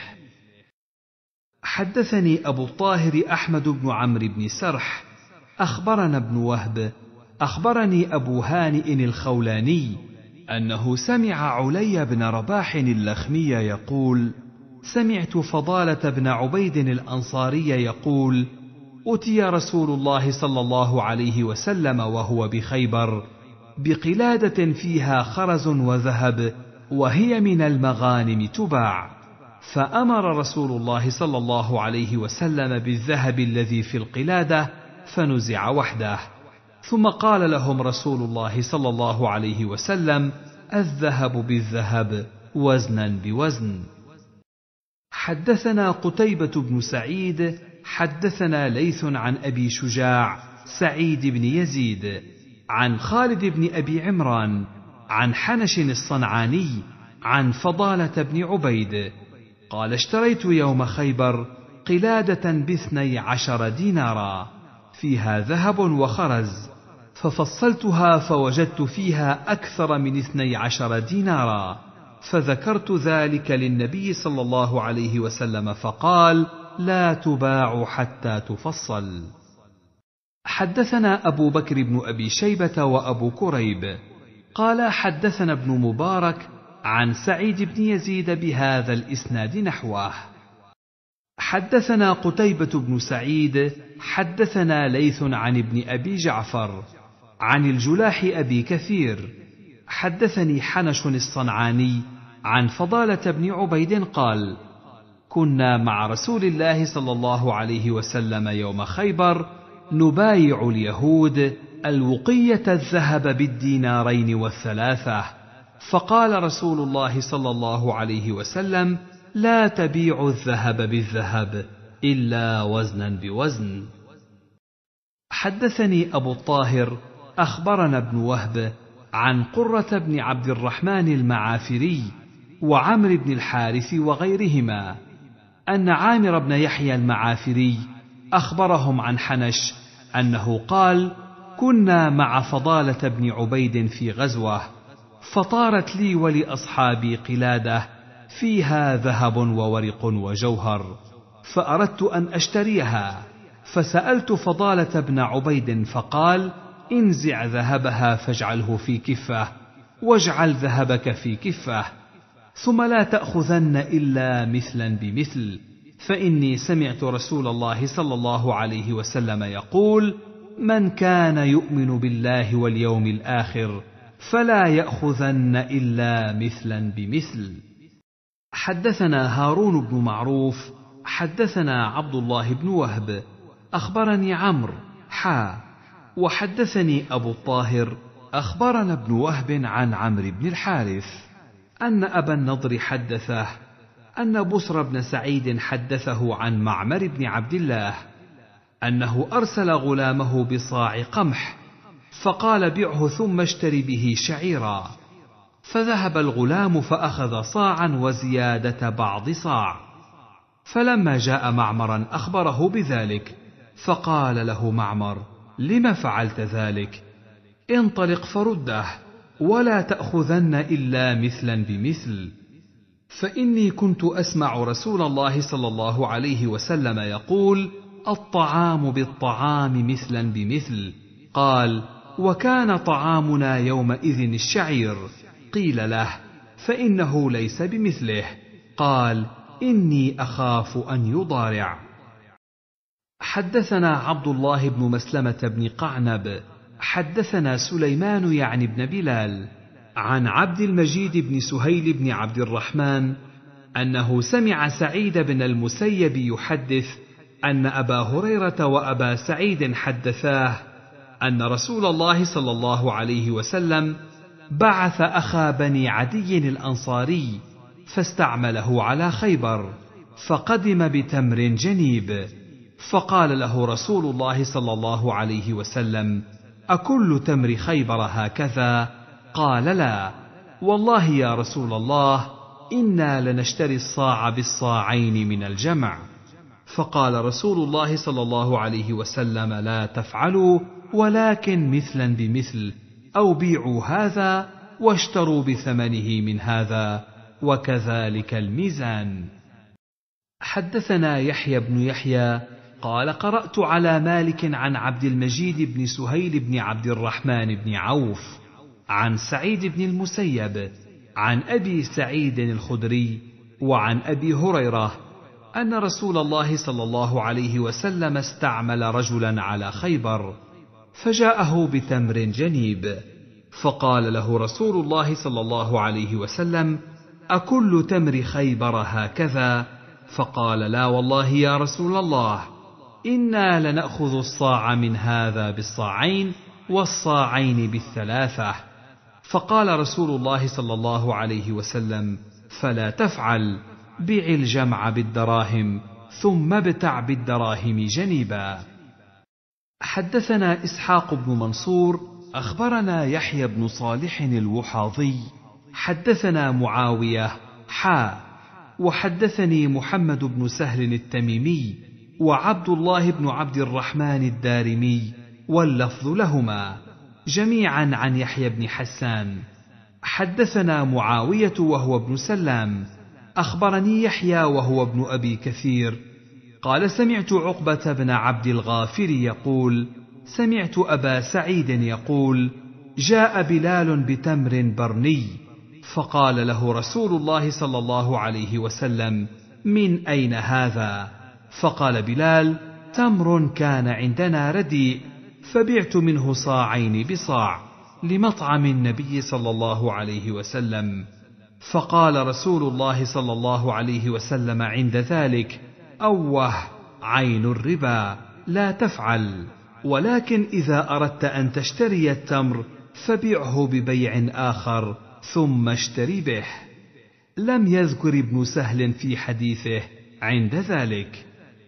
حدثني أبو الطاهر أحمد بن عمرو بن سرح أخبرنا ابن وهب أخبرني أبو هانئ الخولاني أنه سمع علي بن رباح اللخمي يقول: سمعت فضالة بن عبيد الأنصاري يقول: أتي رسول الله صلى الله عليه وسلم وهو بخيبر بقلادة فيها خرز وذهب وهي من المغانم تباع، فأمر رسول الله صلى الله عليه وسلم بالذهب الذي في القلادة فنزع وحده، ثم قال لهم رسول الله صلى الله عليه وسلم: الذهب بالذهب وزنا بوزن. حدثنا قتيبة بن سعيد حدثنا ليث عن أبي شجاع سعيد بن يزيد عن خالد بن أبي عمران عن حنش الصنعاني عن فضالة بن عبيد قال: اشتريت يوم خيبر قلادة ب12 دينارا فيها ذهب وخرز، ففصلتها فوجدت فيها أكثر من 12 دينارا، فذكرت ذلك للنبي صلى الله عليه وسلم فقال: لا تباع حتى تفصل. حدثنا أبو بكر بن أبي شيبة وأبو كريب قال: حدثنا ابن مبارك عن سعيد بن يزيد بهذا الإسناد نحوه. حدثنا قتيبة بن سعيد حدثنا ليث عن ابن أبي جعفر عن الجلاح أبي كثير حدثني حنش الصنعاني عن فضالة بن عبيد قال: كنا مع رسول الله صلى الله عليه وسلم يوم خيبر نبايع اليهود الوقية الذهب بالدينارين والثلاثة، فقال رسول الله صلى الله عليه وسلم: لا تبيعوا الذهب بالذهب إلا وزنا بوزن. حدثني أبو الطاهر أخبرنا ابن وهب عن قرة بن عبد الرحمن المعافري وعمر بن الحارث وغيرهما أن عامر بن يحيى المعافري أخبرهم عن حنش أنه قال: كنا مع فضالة بن عبيد في غزوة، فطارت لي ولأصحابي قلادة فيها ذهب وورق وجوهر، فأردت أن أشتريها، فسألت فضالة بن عبيد فقال: انزع ذهبها فاجعله في كفة، واجعل ذهبك في كفة، ثم لا تأخذن إلا مثلا بمثل، فإني سمعت رسول الله صلى الله عليه وسلم يقول: من كان يؤمن بالله واليوم الآخر فلا يأخذن إلا مثلا بمثل. حدثنا هارون بن معروف حدثنا عبد الله بن وهب أخبرني عمرو وحدثني أبو الطاهر أخبرنا ابن وهب عن عمرو بن الحارث أن أبا النضر حدثه أن بصر بن سعيد حدثه عن معمر بن عبد الله أنه أرسل غلامه بصاع قمح، فقال: بعه ثم اشتري به شعيرا، فذهب الغلام فأخذ صاعا وزيادة بعض صاع، فلما جاء معمرا أخبره بذلك، فقال له معمر: لم فعلت ذلك؟ انطلق فرده، ولا تأخذن إلا مثلا بمثل، فإني كنت أسمع رسول الله صلى الله عليه وسلم يقول: الطعام بالطعام مثلا بمثل. قال: وكان طعامنا يومئذ الشعير. قيل له: فإنه ليس بمثله. قال: إني أخاف أن يضارع. حدثنا عبد الله بن مسلمة بن قعنب حدثنا سليمان يعني بن بلال عن عبد المجيد بن سهيل بن عبد الرحمن أنه سمع سعيد بن المسيب يحدث أن أبا هريرة وأبا سعيد حدثاه أن رسول الله صلى الله عليه وسلم بعث أخا بني عدي الأنصاري فاستعمله على خيبر، فقدم بتمر جنيب، فقال له رسول الله صلى الله عليه وسلم: أكل تمر خيبر هكذا؟ قال: لا والله يا رسول الله، إنا لنشتري الصاع بالصاعين من الجمع. فقال رسول الله صلى الله عليه وسلم: لا تفعلوا، ولكن مثلا بمثل، أو بيعوا هذا واشتروا بثمنه من هذا، وكذلك الميزان. حدثنا يحيى بن يحيى قال: قرأت على مالك عن عبد المجيد بن سهيل بن عبد الرحمن بن عوف عن سعيد بن المسيب عن أبي سعيد الخدري وعن أبي هريرة أن رسول الله صلى الله عليه وسلم استعمل رجلا على خيبر، فجاءه بتمر جنيب، فقال له رسول الله صلى الله عليه وسلم: أكل تمر خيبر هكذا؟ فقال: لا والله يا رسول الله، إنا لنأخذ الصاع من هذا بالصاعين والصاعين بالثلاثة. فقال رسول الله صلى الله عليه وسلم: فلا تفعل، بع الجمع بالدراهم ثم ابتع بالدراهم جنيبا. حدثنا إسحاق بن منصور أخبرنا يحيى بن صالح الوحاضي حدثنا معاوية وحدثني محمد بن سهل التميمي وعبد الله بن عبد الرحمن الدارمي واللفظ لهما جميعا عن يحيى بن حسان. حدثنا معاوية وهو ابن سلام أخبرني يحيى وهو ابن أبي كثير قال: سمعت عقبة بن عبد الغافر يقول: سمعت أبا سعيد يقول: جاء بلال بتمر برني، فقال له رسول الله صلى الله عليه وسلم: من أين هذا؟ فقال بلال: تمر كان عندنا رديء، فبعت منه صاعين بصاع لمطعم النبي صلى الله عليه وسلم. فقال رسول الله صلى الله عليه وسلم عند ذلك: أوه، عين الربا، لا تفعل، ولكن إذا أردت أن تشتري التمر فبعه ببيع آخر ثم اشتري به. لم يذكر ابن سهل في حديثه عند ذلك.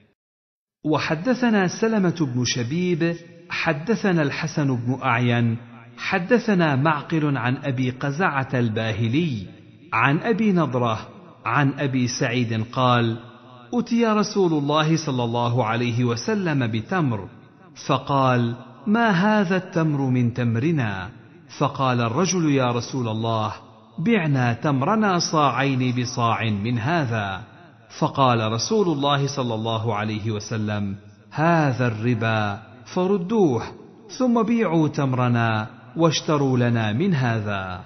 وحدثنا سلمة بن شبيب حدثنا الحسن بن أعين حدثنا معقل عن أبي قزعة الباهلي عن أبي نضرة عن أبي سعيد قال: أتي رسول الله صلى الله عليه وسلم بتمر، فقال: ما هذا التمر من تمرنا؟ فقال الرجل: يا رسول الله، بعنا تمرنا صاعين بصاع من هذا. فقال رسول الله صلى الله عليه وسلم: هذا الربا، فردوه ثم بيعوا تمرنا واشتروا لنا من هذا.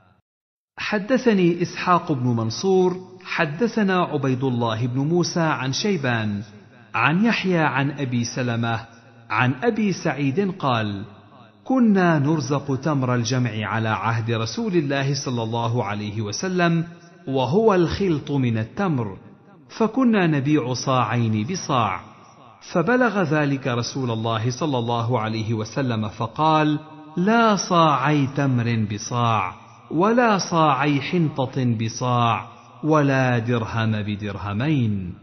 حدثني إسحاق بن منصور حدثنا عبيد الله بن موسى عن شيبان عن يحيى عن أبي سلمة عن أبي سعيد قال: كنا نرزق تمر الجمع على عهد رسول الله صلى الله عليه وسلم، وهو الخلط من التمر، فكنا نبيع صاعين بصاع. فبلغ ذلك رسول الله صلى الله عليه وسلم فقال: لا صاعي تمر بصاع، ولا صاعي حنطة بصاع، ولا درهم بدرهمين.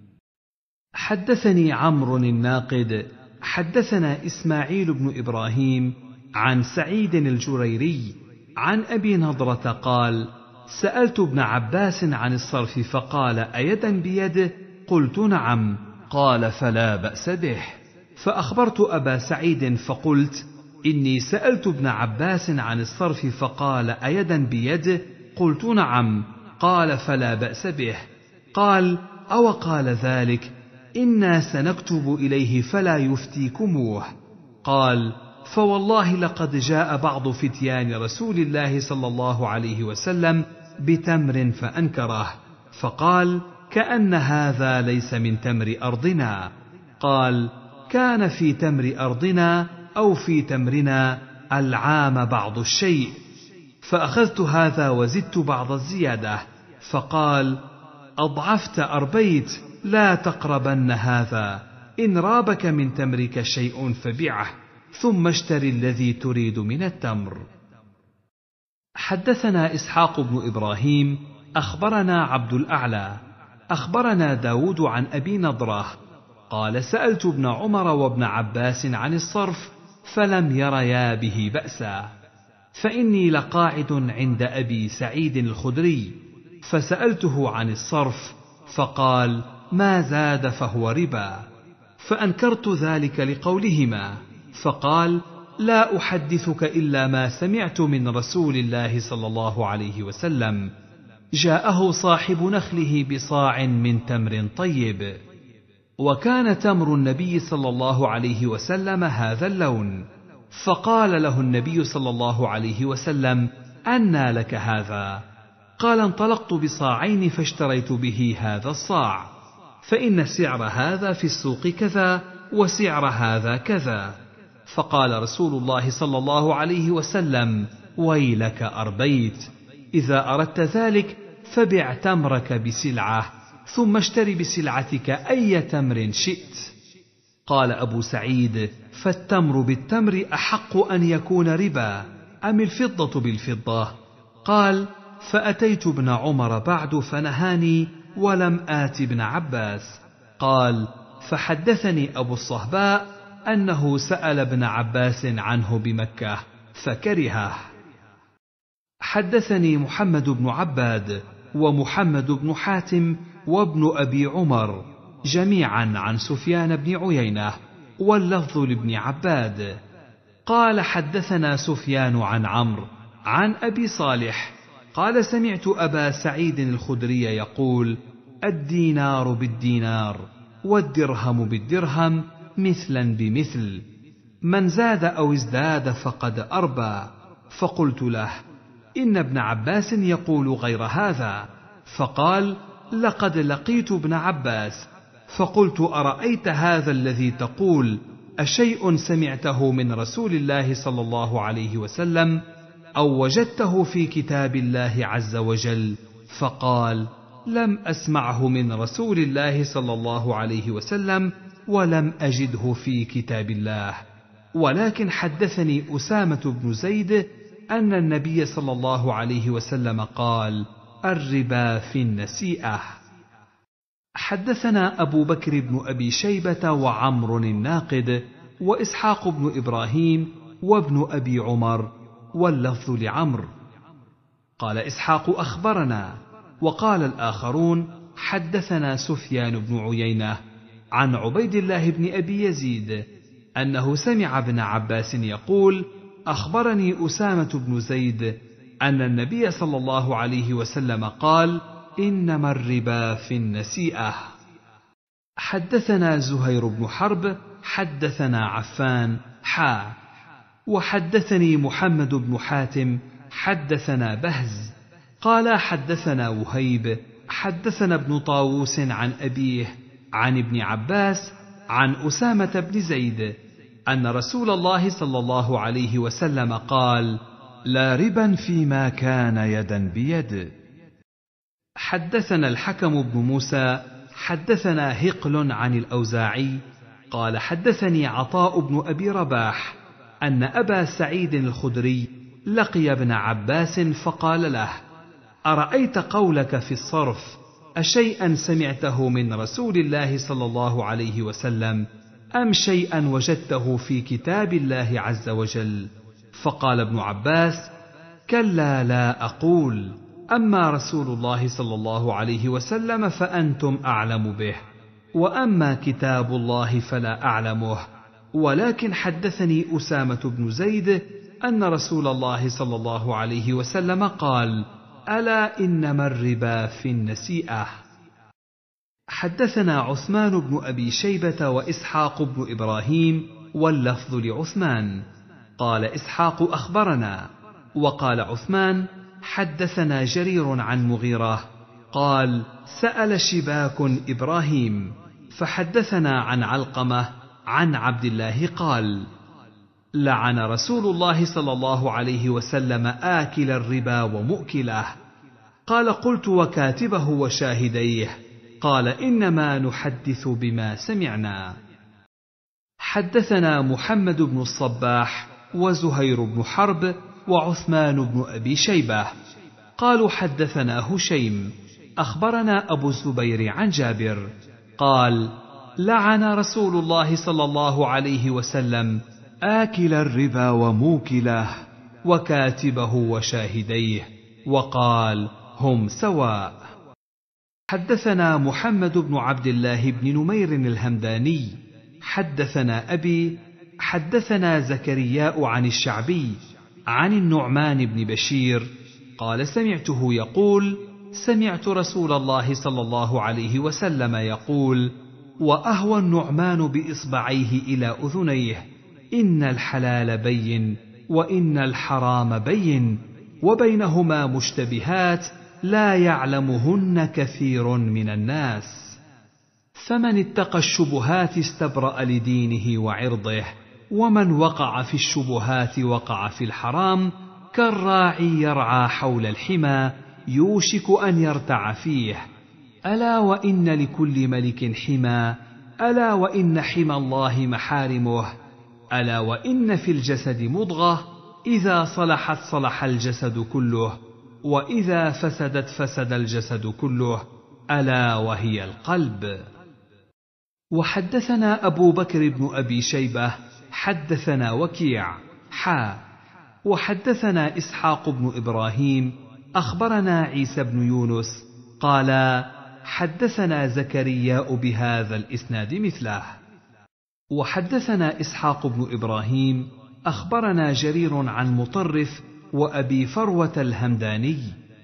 حدثني عمرو الناقد حدثنا إسماعيل بن إبراهيم عن سعيد الجريري عن أبي نضرة قال: سألت ابن عباس عن الصرف فقال: أيدا بيده؟ قلت: نعم. قال: فلا بأس به. فأخبرت أبا سعيد فقلت: إني سألت ابن عباس عن الصرف فقال: أيدا بيده؟ قلت: نعم. قال: فلا بأس به. قال: أو قال ذلك: إنا سنكتب إليه فلا يفتيكموه. قال: فوالله لقد جاء بعض فتيان رسول الله صلى الله عليه وسلم بتمر فأنكره، فقال: كأن هذا ليس من تمر أرضنا. قال: كان في تمر أرضنا أو في تمرنا العام بعض الشيء، فأخذت هذا وزدت بعض الزيادة. فقال: أضعفت أربيت، لا تقربن هذا، إن رابك من تمرك شيء فبعه، ثم اشتر الذي تريد من التمر. حدثنا إسحاق بن إبراهيم أخبرنا عبد الأعلى أخبرنا داود عن أبي نضرة قال: سألت ابن عمر وابن عباس عن الصرف فلم يريا به بأسا، فإني لقاعد عند أبي سعيد الخدري فسألته عن الصرف فقال: ما زاد فهو ربا. فأنكرت ذلك لقولهما، فقال: لا أحدثك إلا ما سمعت من رسول الله صلى الله عليه وسلم: جاءه صاحب نخله بصاع من تمر طيب، وكان تمر النبي صلى الله عليه وسلم هذا اللون، فقال له النبي صلى الله عليه وسلم: أنى لك هذا؟ قال: انطلقت بصاعين فاشتريت به هذا الصاع، فإن سعر هذا في السوق كذا وسعر هذا كذا. فقال رسول الله صلى الله عليه وسلم: ويلك أربيت، إذا أردت ذلك فبع تمرك بسلعة، ثم اشتري بسلعتك أي تمر شئت. قال أبو سعيد: فالتمر بالتمر أحق أن يكون ربا أم الفضة بالفضة؟ قال: فأتيت ابن عمر بعد فنهاني ولم آت ابن عباس. قال: فحدثني أبو الصهباء أنه سأل ابن عباس عنه بمكة فكرهه. حدثني محمد بن عباد ومحمد بن حاتم وابن أبي عمر جميعا عن سفيان بن عيينة، واللفظ لابن عباد. قال: حدثنا سفيان عن عمرو عن أبي صالح قال: سمعت أبا سعيد الخدري يقول: الدينار بالدينار والدرهم بالدرهم مثلا بمثل، من زاد أو ازداد فقد أربى. فقلت له: إن ابن عباس يقول غير هذا. فقال: لقد لقيت ابن عباس فقلت: أرأيت هذا الذي تقول أشيء سمعته من رسول الله صلى الله عليه وسلم أو وجدته في كتاب الله عز وجل؟ فقال: لم أسمعه من رسول الله صلى الله عليه وسلم ولم أجده في كتاب الله، ولكن حدثني أسامة بن زيد أن النبي صلى الله عليه وسلم قال: الربا في النسيئة. حدثنا أبو بكر بن أبي شيبة وعمر الناقد وإسحاق بن إبراهيم وابن أبي عمر، واللفظ لعمر. قال إسحاق: أخبرنا. وقال الآخرون: حدثنا سفيان بن عيينة عن عبيد الله بن أبي يزيد أنه سمع ابن عباس يقول: أخبرني أسامة بن زيد أن النبي صلى الله عليه وسلم قال: إنما الربا في النسيئة. حدثنا زهير بن حرب حدثنا عفان وحدثني محمد بن حاتم حدثنا بهز قال: حدثنا وهيب حدثنا ابن طاووس عن أبيه عن ابن عباس عن أسامة بن زيد أن رسول الله صلى الله عليه وسلم قال: لا ربا فيما كان يدا بيد. حدثنا الحكم بن موسى حدثنا هقل عن الأوزاعي قال: حدثني عطاء بن أبي رباح أن أبا سعيد الخدري لقي ابن عباس فقال له: أرأيت قولك في الصرف أشيئا سمعته من رسول الله صلى الله عليه وسلم أم شيئا وجدته في كتاب الله عز وجل؟ فقال ابن عباس: كلا لا أقول، أما رسول الله صلى الله عليه وسلم فأنتم أعلم به، وأما كتاب الله فلا أعلمه، ولكن حدثني أسامة بن زيد أن رسول الله صلى الله عليه وسلم قال: ألا إنما الربا في النسيئة. حدثنا عثمان بن أبي شيبة وإسحاق بن إبراهيم، واللفظ لعثمان. قال إسحاق: أخبرنا. وقال عثمان: حدثنا جرير عن مغيرة قال: سأل شباك إبراهيم فحدثنا عن علقمة عن عبد الله قال: لعن رسول الله صلى الله عليه وسلم آكل الربا ومؤكله. قال: قلت: وكاتبه وشاهديه؟ قال: إنما نحدث بما سمعنا. حدثنا محمد بن الصباح وزهير بن حرب وعثمان بن أبي شيبة قالوا: حدثنا هشيم أخبرنا أبو الزبير عن جابر قال: لعن رسول الله صلى الله عليه وسلم آكل الربا وموكله وكاتبه وشاهديه، وقال: هم سواء. حدثنا محمد بن عبد الله بن نمير الهمداني حدثنا أبي حدثنا زكرياء عن الشعبي عن النعمان بن بشير قال: سمعته يقول: سمعت رسول الله صلى الله عليه وسلم يقول: وأهوى النعمان بإصبعيه إلى أذنيه: إن الحلال بين وإن الحرام بين وبينهما مشتبهات لا يعلمهن كثير من الناس، فمن اتقى الشبهات استبرأ لدينه وعرضه، ومن وقع في الشبهات وقع في الحرام، كالراعي يرعى حول الحمى يوشك أن يرتع فيه. ألا وإن لكل ملك حمى، ألا وإن حمى الله محارمه، ألا وإن في الجسد مضغة إذا صلحت صلح الجسد كله، وإذا فسدت فسد الجسد كله، ألا وهي القلب. وحدثنا أبو بكر بن أبي شيبة حدثنا وكيع وحدثنا إسحاق بن إبراهيم أخبرنا عيسى بن يونس قال: حدثنا زكرياء بهذا الإسناد مثله. وحدثنا إسحاق بن إبراهيم أخبرنا جرير عن مطرف وأبي فروة الهمداني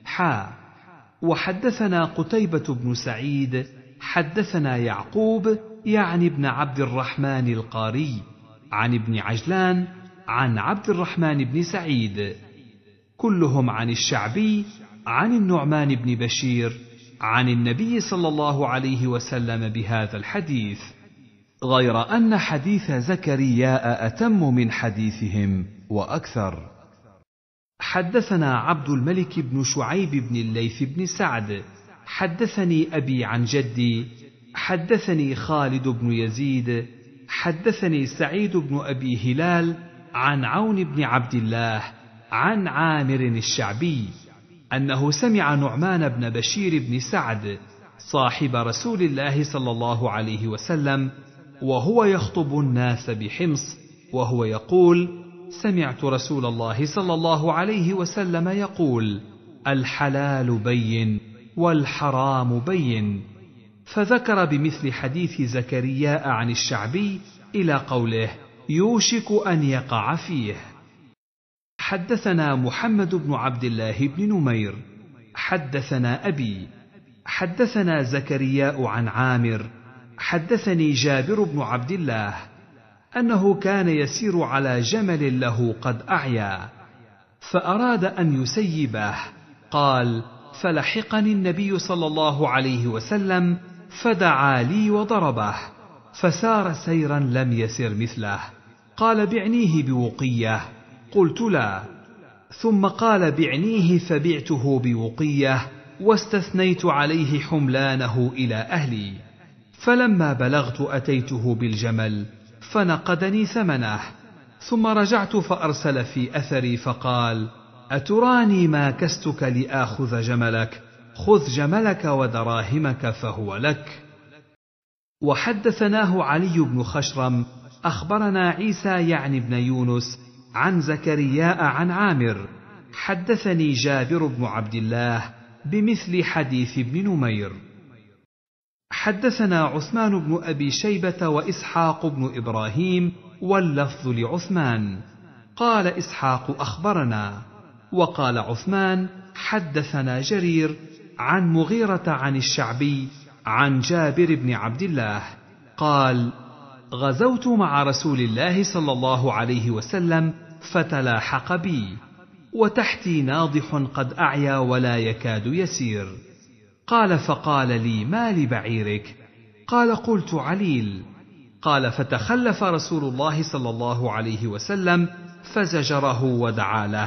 وحدثنا قتيبة بن سعيد حدثنا يعقوب يعني ابن عبد الرحمن القاري عن ابن عجلان عن عبد الرحمن بن سعيد، كلهم عن الشعبي عن النعمان بن بشير عن النبي صلى الله عليه وسلم بهذا الحديث، غير أن حديث زكرياء أتم من حديثهم وأكثر. حدثنا عبد الملك بن شعيب بن الليث بن سعد حدثني أبي عن جدي حدثني خالد بن يزيد حدثني سعيد بن أبي هلال عن عون بن عبد الله عن عامر الشعبي أنه سمع نعمان بن بشير بن سعد صاحب رسول الله صلى الله عليه وسلم وهو يخطب الناس بحمص وهو يقول: سمعت رسول الله صلى الله عليه وسلم يقول: الحلال بين والحرام بين، فذكر بمثل حديث زكرياء عن الشعبي إلى قوله: يوشك أن يقع فيه. حدثنا محمد بن عبد الله بن نمير حدثنا أبي حدثنا زكرياء عن عامر حدثني جابر بن عبد الله أنه كان يسير على جمل له قد أعيا، فأراد أن يسيبه، قال: فلحقني النبي صلى الله عليه وسلم فدعا لي وضربه، فسار سيرا لم يسر مثله. قال: بعنيه بوقية، قلت: لا. ثم قال: بعنيه، فبعته بوقية، واستثنيت عليه حملانه إلى أهلي. فلما بلغت أتيته بالجمل فنقدني ثمنه، ثم رجعت فأرسل في أثري فقال: أتراني ما كستك لآخذ جملك؟ خذ جملك ودراهمك فهو لك. وحدثناه علي بن خشرم أخبرنا عيسى يعني بن يونس عن زكرياء عن عامر حدثني جابر بن عبد الله بمثل حديث ابن نمير. حدثنا عثمان بن أبي شيبة وإسحاق بن إبراهيم واللفظ لعثمان. قال إسحاق: أخبرنا. وقال عثمان: حدثنا جرير عن مغيرة عن الشعبي عن جابر بن عبد الله قال: غزوت مع رسول الله صلى الله عليه وسلم فتلاحق بي، وتحتي ناضح قد أعيا ولا يكاد يسير. قال: فقال لي: ما لبعيرك؟ قال: قلت: عليل. قال: فتخلف رسول الله صلى الله عليه وسلم فزجره ودعا له،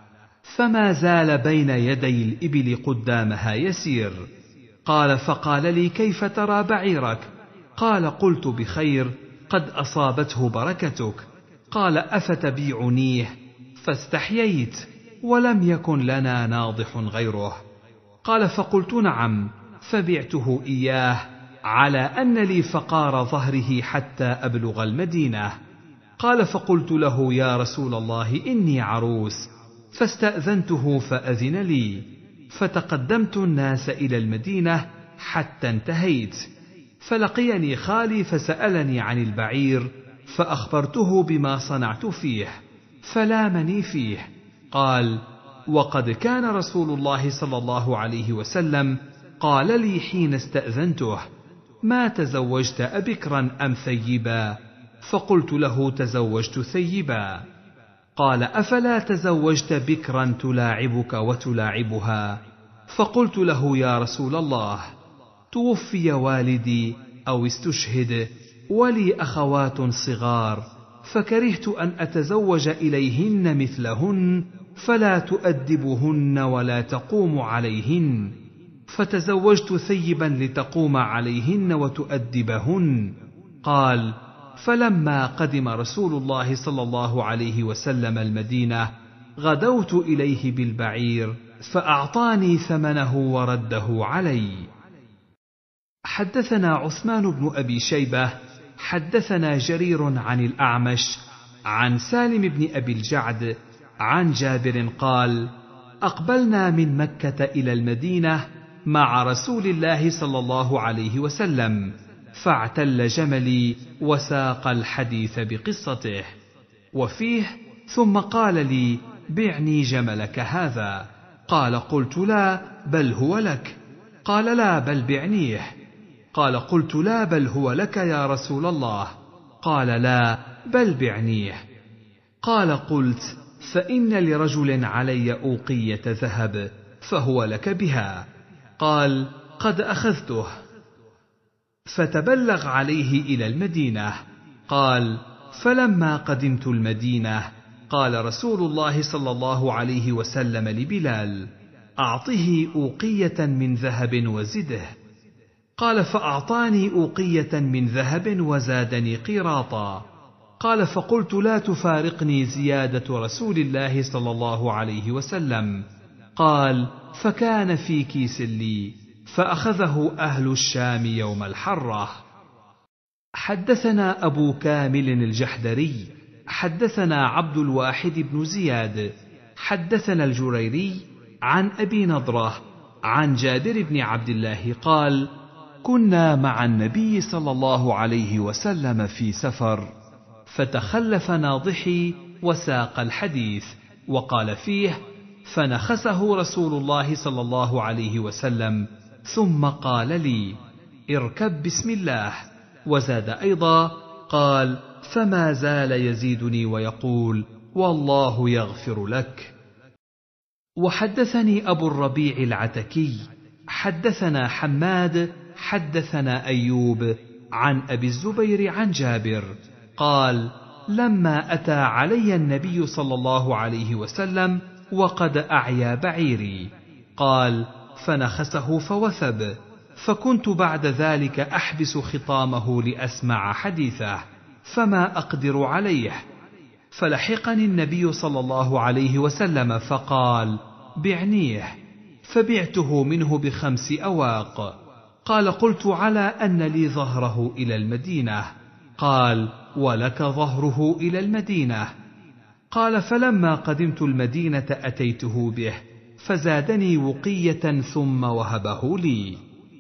فما زال بين يدي الإبل قدامها يسير. قال: فقال لي: كيف ترى بعيرك؟ قال: قلت: بخير، قد أصابته بركتك. قال: أفتبيعنيه؟ فاستحييت، ولم يكن لنا ناضح غيره. قال: فقلت: نعم، فبعته إياه على أن لي فقار ظهره حتى أبلغ المدينة. قال: فقلت له: يا رسول الله، إني عروس. فاستأذنته فأذن لي، فتقدمت الناس إلى المدينة حتى انتهيت، فلقيني خالي فسألني عن البعير، فأخبرته بما صنعت فيه، فلامني فيه. قال: وقد كان رسول الله صلى الله عليه وسلم قال لي حين استأذنته: ما تزوجت أبكرا أم ثيبا؟ فقلت له: تزوجت ثيبا. قال: أفلا تزوجت بكرا تلاعبك وتلاعبها؟ فقلت له: يا رسول الله، توفي والدي أو استشهد، ولي أخوات صغار، فكرهت أن أتزوج إليهن مثلهن، فلا تؤدبهن ولا تقوم عليهن، فتزوجت ثيبا لتقوم عليهن وتؤدبهن. قال: فلما قدم رسول الله صلى الله عليه وسلم المدينة غدوت إليه بالبعير، فأعطاني ثمنه ورده علي. حدثنا عثمان بن أبي شيبة حدثنا جرير عن الأعمش عن سالم بن أبي الجعد عن جابر قال: أقبلنا من مكة إلى المدينة مع رسول الله صلى الله عليه وسلم، فاعتل جملي وساق الحديث بقصته. وفيه: ثم قال لي: بعني جملك هذا. قال: قلت: لا، بل هو لك. قال: لا، بل بعنيه. قال: قلت: لا، بل هو لك يا رسول الله. قال: لا، بل بعنيه. قال: قلت: فإن لرجل علي أوقية ذهب، فهو لك بها. قال: قد أخذته. فتبلغ عليه إلى المدينة. قال: فلما قدمت المدينة قال رسول الله صلى الله عليه وسلم لبلال: أعطه أوقية من ذهب وزده. قال: فأعطاني أوقية من ذهب وزادني قيراطا. قال: فقلت: لا تفارقني زيادة رسول الله صلى الله عليه وسلم. قال: فكان في كيس لي، فأخذه أهل الشام يوم الحرة. حدثنا أبو كامل الجحدري حدثنا عبد الواحد بن زياد حدثنا الجريري عن أبي نضرة عن جابر بن عبد الله قال: كنا مع النبي صلى الله عليه وسلم في سفر، فتخلف ناضحي وساق الحديث، وقال فيه: فنخسه رسول الله صلى الله عليه وسلم، ثم قال لي: اركب بسم الله. وزاد أيضا قال: فما زال يزيدني ويقول: والله يغفر لك. وحدثني أبو الربيع العتكي حدثنا حماد حدثنا أيوب عن أبي الزبير عن جابر قال: لما أتى علي النبي صلى الله عليه وسلم وقد أعيا بعيري، قال: فنخسه فوثب، فكنت بعد ذلك أحبس خطامه لأسمع حديثه، فما أقدر عليه. فلحقني النبي صلى الله عليه وسلم فقال: بعنيه. فبعته منه ب5 أواق. قال: قلت: على أن لي ظهره إلى المدينة. قال: ولك ظهره إلى المدينة. قال: فلما قدمت المدينة أتيته به، فزادني وقية ثم وهبه لي.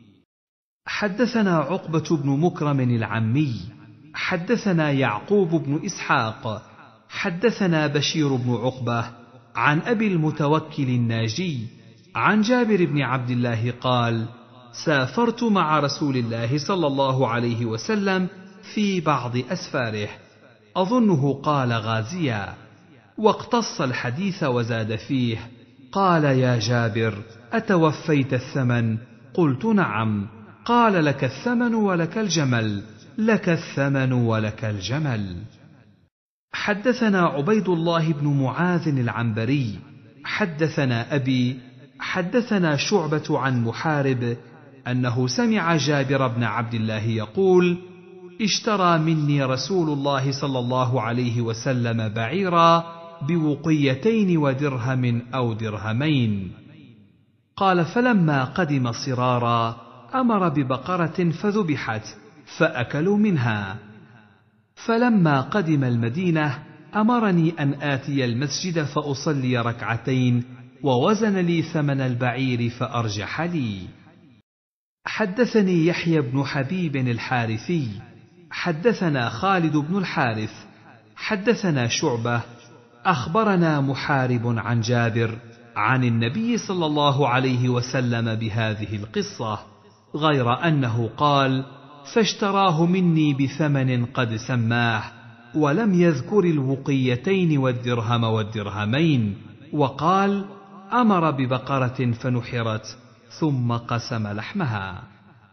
حدثنا عقبة بن مكرم العمي حدثنا يعقوب بن إسحاق حدثنا بشير بن عقبة عن أبي المتوكل الناجي عن جابر بن عبد الله قال: سافرت مع رسول الله صلى الله عليه وسلم في بعض أسفاره، أظنه قال غازيا، واقتص الحديث وزاد فيه. قال: يا جابر، أتوفيت الثمن؟ قلت: نعم. قال: لك الثمن ولك الجمل، لك الثمن ولك الجمل. حدثنا عبيد الله بن معاذ العنبري حدثنا أبي حدثنا شعبة عن محارب أنه سمع جابر بن عبد الله يقول: اشترى مني رسول الله صلى الله عليه وسلم بعيرا بوقيتين ودرهم أو درهمين. قال: فلما قدم صرارا أمر ببقرة فذبحت، فأكلوا منها. فلما قدم المدينة أمرني أن آتي المسجد فأصلي ركعتين، ووزن لي ثمن البعير فأرجح لي. حدثني يحيى بن حبيب الحارثي حدثنا خالد بن الحارث حدثنا شعبة أخبرنا محارب عن جابر عن النبي صلى الله عليه وسلم بهذه القصة، غير أنه قال: فاشتراه مني بثمن قد سماه، ولم يذكر الوقيتين والدرهم والدرهمين، وقال: أمر ببقرة فنحرت ثم قسم لحمها.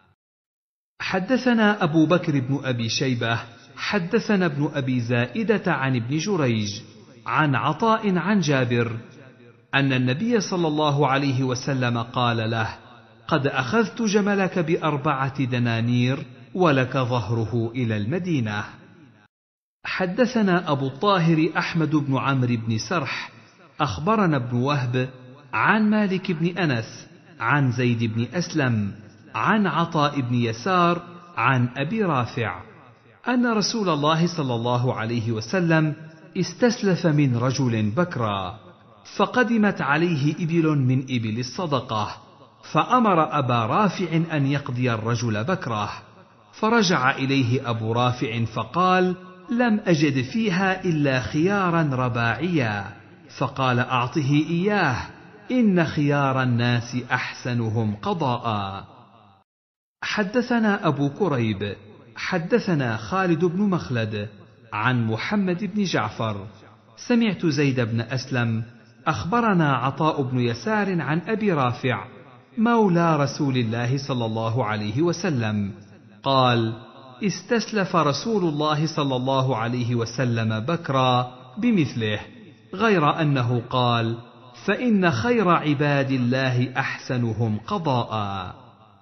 حدثنا أبو بكر بن أبي شيبة حدثنا ابن أبي زائدة عن ابن جريج عن عطاء عن جابر أن النبي صلى الله عليه وسلم قال له: قد أخذت جملك ب4 دنانير، ولك ظهره إلى المدينة. حدثنا أبو الطاهر أحمد بن عمرو بن سرح أخبرنا ابن وهب عن مالك بن أنس عن زيد بن أسلم عن عطاء بن يسار عن أبي رافع أن رسول الله صلى الله عليه وسلم استسلف من رجل بكرا، فقدمت عليه إبل من إبل الصدقة، فأمر أبا رافع أن يقضي الرجل بكره، فرجع إليه أبو رافع فقال: لم أجد فيها إلا خيارا رباعيا، فقال: أعطه إياه، إن خيار الناس أحسنهم قضاء. حدثنا أبو كريب حدثنا خالد بن مخلد عن محمد بن جعفر سمعت زيد بن أسلم أخبرنا عطاء بن يسار عن أبي رافع مولى رسول الله صلى الله عليه وسلم، قال: استسلف رسول الله صلى الله عليه وسلم بكرا بمثله، غير أنه قال: فإن خير عباد الله أحسنهم قضاء.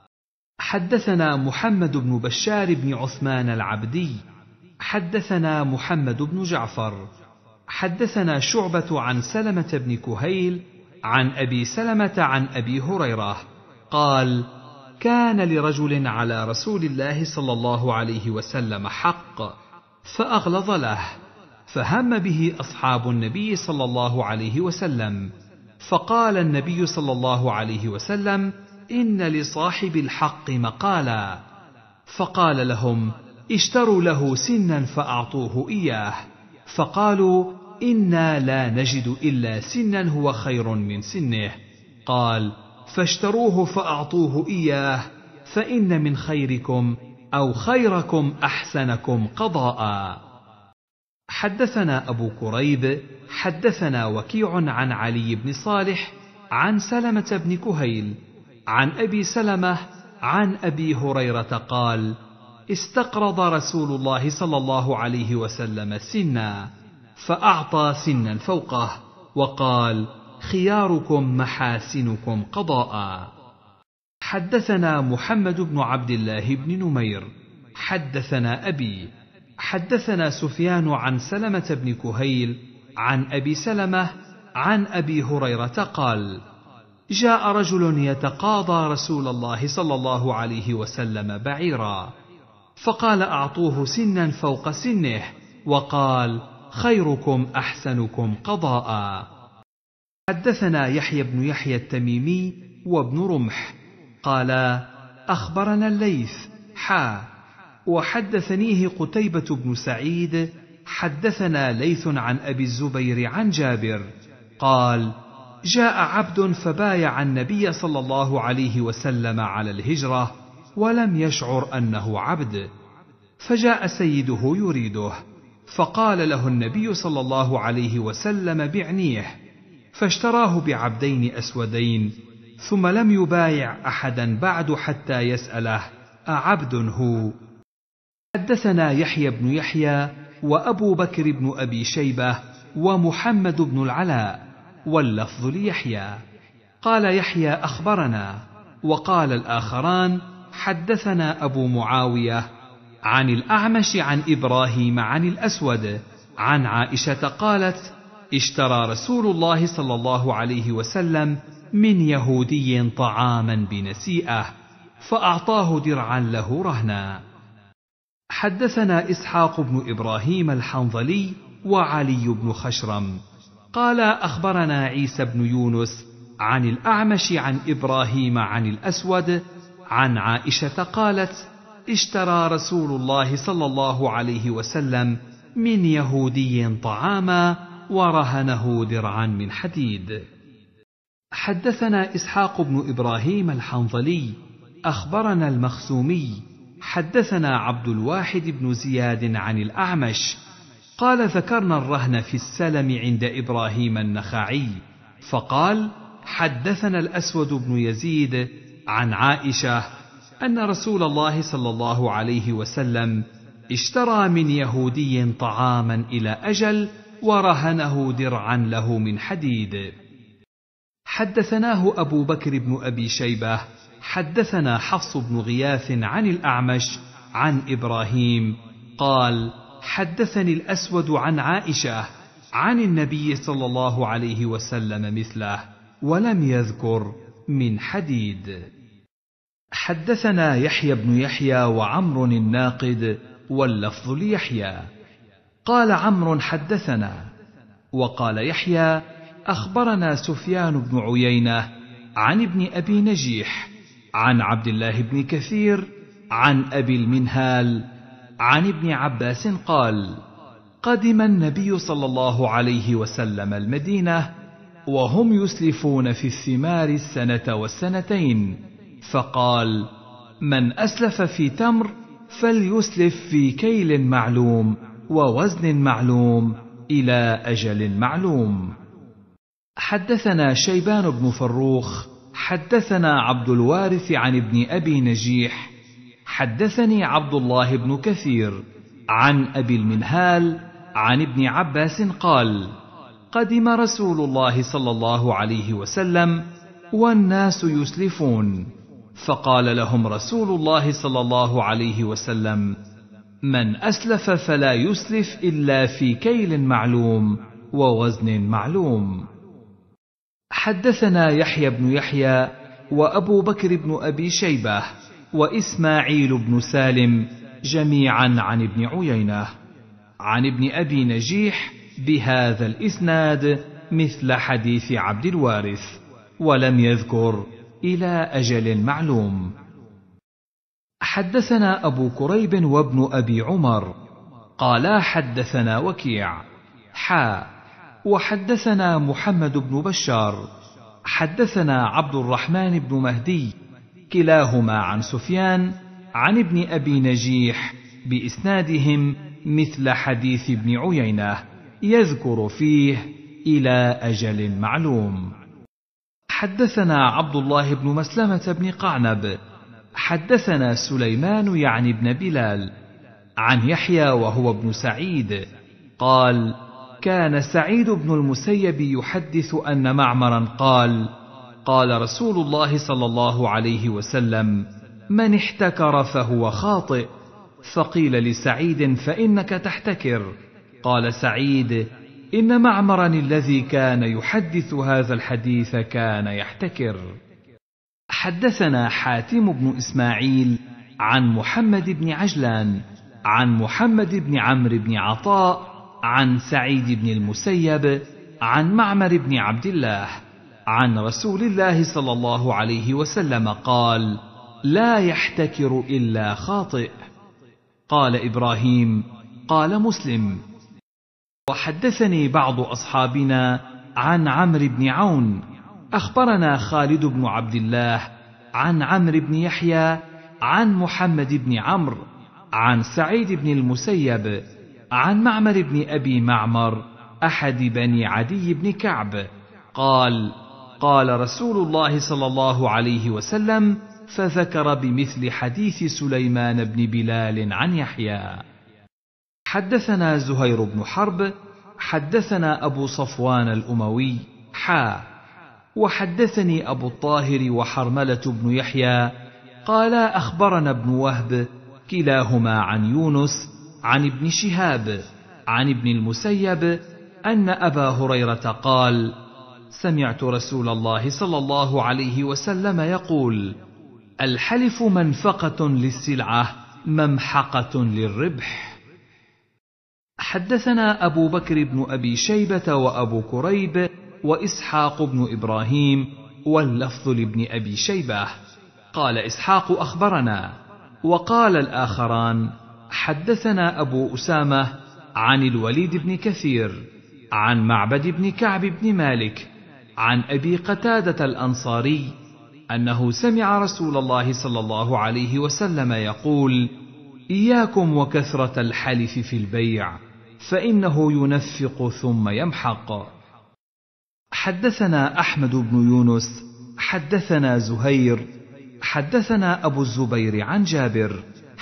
حدثنا محمد بن بشار بن عثمان العبدي حدثنا محمد بن جعفر حدثنا شعبة عن سلمة بن كهيل عن أبي سلمة عن أبي هريرة قال: كان لرجل على رسول الله صلى الله عليه وسلم حق فأغلظ له، فهم به أصحاب النبي صلى الله عليه وسلم، فقال النبي صلى الله عليه وسلم: إن لصاحب الحق مقالا، فقال لهم: اشتروا له سنا فأعطوه إياه، فقالوا: إنا لا نجد إلا سنا هو خير من سنه، قال: فاشتروه فأعطوه إياه، فإن من خيركم أو خيركم أحسنكم قضاء. حدثنا أبو كريب حدثنا وكيع عن علي بن صالح عن سلمة بن كهيل عن أبي سلمة عن أبي هريرة قال: استقرض رسول الله صلى الله عليه وسلم سنا، فأعطى سنا فوقه، وقال: خياركم محاسنكم قضاء. حدثنا محمد بن عبد الله بن نمير حدثنا أبي حدثنا سفيان عن سلمة بن كهيل عن أبي سلمة عن أبي هريرة قال: جاء رجل يتقاضى رسول الله صلى الله عليه وسلم بعيرا، فقال: أعطوه سنا فوق سنه، وقال: خيركم أحسنكم قضاء. حدثنا يحيى بن يحيى التميمي وابن رمح قال: أخبرنا الليث وحدثنيه قتيبة بن سعيد حدثنا ليث عن أبي الزبير عن جابر قال: جاء عبد فبايع النبي صلى الله عليه وسلم على الهجرة ولم يشعر أنه عبد، فجاء سيده يريده، فقال له النبي صلى الله عليه وسلم: بعنيه، فاشتراه بعبدين أسودين، ثم لم يبايع أحدا بعد حتى يسأله: أعبد هو؟ حدثنا يحيى بن يحيى وأبو بكر بن أبي شيبة ومحمد بن العلاء، واللفظ ليحيى. قال يحيى: أخبرنا، وقال الآخران: حدثنا أبو معاوية عن الأعمش عن إبراهيم عن الأسود عن عائشة قالت: اشترى رسول الله صلى الله عليه وسلم من يهودي طعاما بنسيئة، فأعطاه درعا له رهنا. حدثنا إسحاق بن إبراهيم الحنظلي وعلي بن خشرم قال: أخبرنا عيسى بن يونس عن الأعمش عن إبراهيم عن الأسود عن عائشة قالت: اشترى رسول الله صلى الله عليه وسلم من يهودي طعاما ورهنه درعا من حديد. حدثنا إسحاق بن إبراهيم الحنظلي أخبرنا المخزومي حدثنا عبد الواحد بن زياد عن الأعمش قال: ذكرنا الرهن في السلم عند إبراهيم النخعي، فقال: حدثنا الأسود بن يزيد عن عائشة أن رسول الله صلى الله عليه وسلم اشترى من يهودي طعاما إلى أجل ورهنه درعا له من حديد. حدثناه أبو بكر بن أبي شيبة حدثنا حفص بن غياث عن الأعمش عن إبراهيم قال: حدثني الأسود عن عائشة عن النبي صلى الله عليه وسلم مثله، ولم يذكر من حديد. حدثنا يحيى بن يحيى وعمر الناقد، واللفظ ليحيى. قال عمرو: حدثنا. وقال يحيى: أخبرنا سفيان بن عيينة عن ابن أبي نجيح عن عبد الله بن كثير عن أبي المنهال عن ابن عباس قال: قدم النبي صلى الله عليه وسلم المدينة وهم يسلفون في الثمار السنة والسنتين، فقال: من أسلف في تمر فليسلف في كيل معلوم ووزن معلوم إلى أجل معلوم. حدثنا شيبان بن فروخ حدثنا عبد الوارث عن ابن أبي نجيح حدثني عبد الله بن كثير عن أبي المنهال عن ابن عباس قال: قدم رسول الله صلى الله عليه وسلم والناس يسلفون، فقال لهم رسول الله صلى الله عليه وسلم: من أسلف فلا يسلف إلا في كيل معلوم ووزن معلوم. حدثنا يحيى بن يحيى وأبو بكر بن أبي شيبة وإسماعيل بن سالم جميعا عن ابن عيينة عن ابن أبي نجيح بهذا الإسناد مثل حديث عبد الوارث، ولم يذكر إلى أجل معلوم. حدثنا أبو كريب وابن أبي عمر قالا حدثنا وكيع وحدثنا محمد بن بشار حدثنا عبد الرحمن بن مهدي كلاهما عن سفيان عن ابن أبي نجيح بإسنادهم مثل حديث ابن عيينة يذكر فيه إلى أجل معلوم. حدثنا عبد الله بن مسلمة بن قعنب حدثنا سليمان يعني ابن بلال عن يحيى وهو ابن سعيد قال: كان سعيد بن المسيب يحدث أن معمرا قال: قال رسول الله صلى الله عليه وسلم: من احتكر فهو خاطئ. فقيل لسعيد: فإنك تحتكر. قال سعيد: إن معمرا الذي كان يحدث هذا الحديث كان يحتكر. حدثنا حاتم بن إسماعيل عن محمد بن عجلان عن محمد بن عمرو بن عطاء عن سعيد بن المسيب عن معمر بن عبد الله عن رسول الله صلى الله عليه وسلم قال: لا يحتكر إلا خاطئ. قال إبراهيم: قال مسلم. وحدثني بعض أصحابنا عن عمرو بن عون أخبرنا خالد بن عبد الله عن عمرو بن يحيى عن محمد بن عمرو عن سعيد بن المسيب عن معمر بن أبي معمر أحد بني عدي بن كعب قال: قال رسول الله صلى الله عليه وسلم، فذكر بمثل حديث سليمان بن بلال عن يحيى. حدثنا زهير بن حرب حدثنا أبو صفوان الأموي وحدثني أبو الطاهر وحرملة بن يحيى قالا أخبرنا ابن وهب كلاهما عن يونس عن ابن شهاب عن ابن المسيب أن أبا هريرة قال: سمعت رسول الله صلى الله عليه وسلم يقول: الحلف منفقة للسلعة ممحقة للربح. حدثنا أبو بكر بن أبي شيبة وأبو كريب وإسحاق بن إبراهيم واللفظ لابن أبي شيبة قال إسحاق أخبرنا، وقال الآخران حدثنا أبو أسامة عن الوليد بن كثير عن معبد بن كعب بن مالك عن أبي قتادة الأنصاري أنه سمع رسول الله صلى الله عليه وسلم يقول: إياكم وكثرة الحلف في البيع فإنه ينفق ثم يمحق. حدثنا أحمد بن يونس حدثنا زهير حدثنا أبو الزبير عن جابر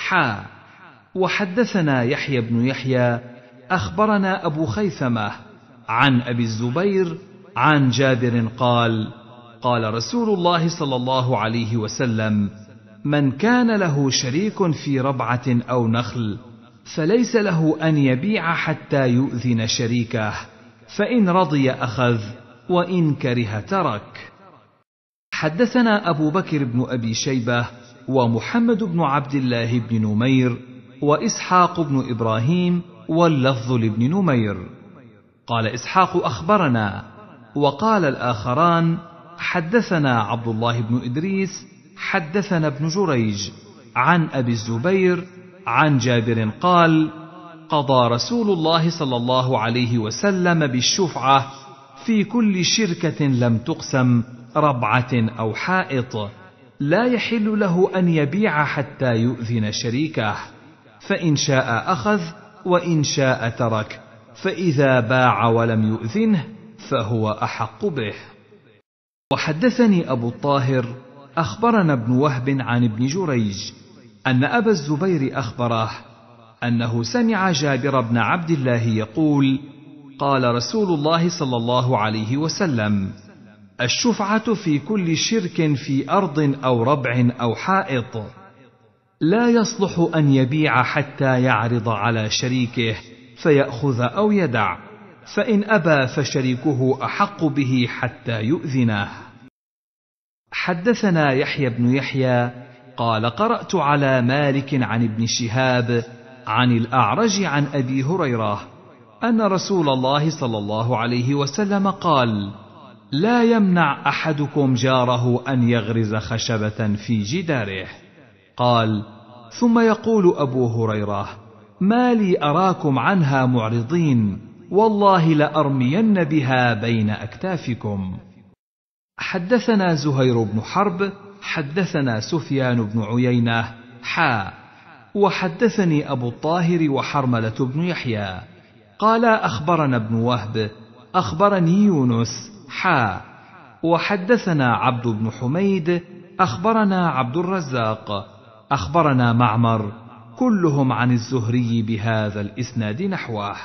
وحدثنا يحيى بن يحيى أخبرنا أبو خيثمة عن أبي الزبير عن جابر قال: قال رسول الله صلى الله عليه وسلم: من كان له شريك في ربعة أو نخل فليس له أن يبيع حتى يؤذن شريكه، فإن رضي أخذ وإن كره ترك. حدثنا أبو بكر بن أبي شيبة ومحمد بن عبد الله بن نمير وإسحاق بن إبراهيم واللفظ لابن نمير قال إسحاق أخبرنا، وقال الآخران حدثنا عبد الله بن إدريس حدثنا ابن جريج عن أبي الزبير عن جابر قال: قضى رسول الله صلى الله عليه وسلم بالشفعة في كل شركة لم تقسم ربعة أو حائط، لا يحل له أن يبيع حتى يؤذن شريكه، فإن شاء أخذ وإن شاء ترك، فإذا باع ولم يؤذنه فهو أحق به. وحدثني أبو الطاهر أخبرنا ابن وهب عن ابن جريج أن أبا الزبير أخبره أنه سمع جابر بن عبد الله يقول: قال رسول الله صلى الله عليه وسلم: الشفعة في كل شرك في أرض أو ربع أو حائط، لا يصلح أن يبيع حتى يعرض على شريكه فيأخذ أو يدع، فإن أبى فشريكه أحق به حتى يؤذنه. حدثنا يحيى بن يحيى قال: قرأت على مالك عن ابن شهاب عن الأعرج عن أبي هريرة أن رسول الله صلى الله عليه وسلم قال: لا يمنع أحدكم جاره أن يغرز خشبة في جداره. قال: ثم يقول أبو هريرة: ما لي أراكم عنها معرضين، والله لأرمين بها بين أكتافكم. حدثنا زهير بن حرب حدثنا سفيان بن عيينة وحدثني أبو الطاهر وحرملة بن يحيى قال: أخبرنا ابن وهب أخبرني يونس وحدثنا عبد بن حميد أخبرنا عبد الرزاق أخبرنا معمر كلهم عن الزهري بهذا الإسناد نحوه.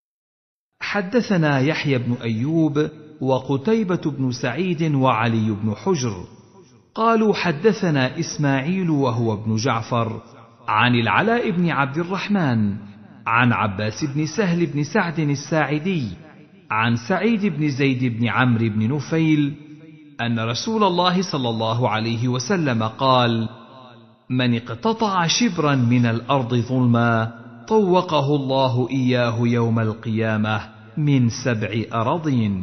حدثنا يحيى بن أيوب وقتيبة بن سعيد وعلي بن حجر قالوا: حدثنا إسماعيل وهو ابن جعفر عن العلاء بن عبد الرحمن عن عباس بن سهل بن سعد الساعدي عن سعيد بن زيد بن عمرو بن نفيل أن رسول الله صلى الله عليه وسلم قال: من اقتطع شبرا من الأرض ظلما طوقه الله إياه يوم القيامة من 7 أراضين.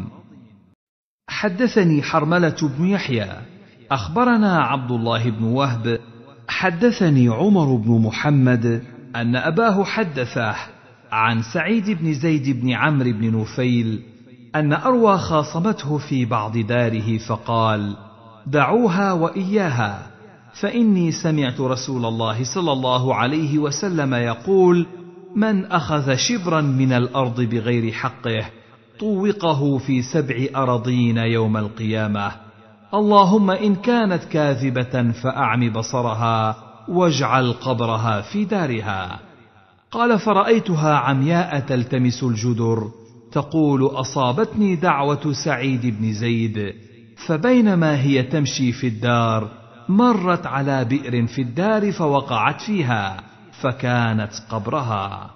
حدثني حرملة بن يحيى أخبرنا عبد الله بن وهب حدثني عمر بن محمد أن أباه حدثه عن سعيد بن زيد بن عمرو بن نفيل أن أروى خاصمته في بعض داره فقال: دعوها وإياها، فإني سمعت رسول الله صلى الله عليه وسلم يقول: من أخذ شبرا من الأرض بغير حقه طوقه في 7 أراضين يوم القيامة، اللهم إن كانت كاذبة فأعم بصرها واجعل قبرها في دارها. قال: فرأيتها عمياء تلتمس الجدر تقول: أصابتني دعوة سعيد بن زيد، فبينما هي تمشي في الدار مرت على بئر في الدار فوقعت فيها فكانت قبرها.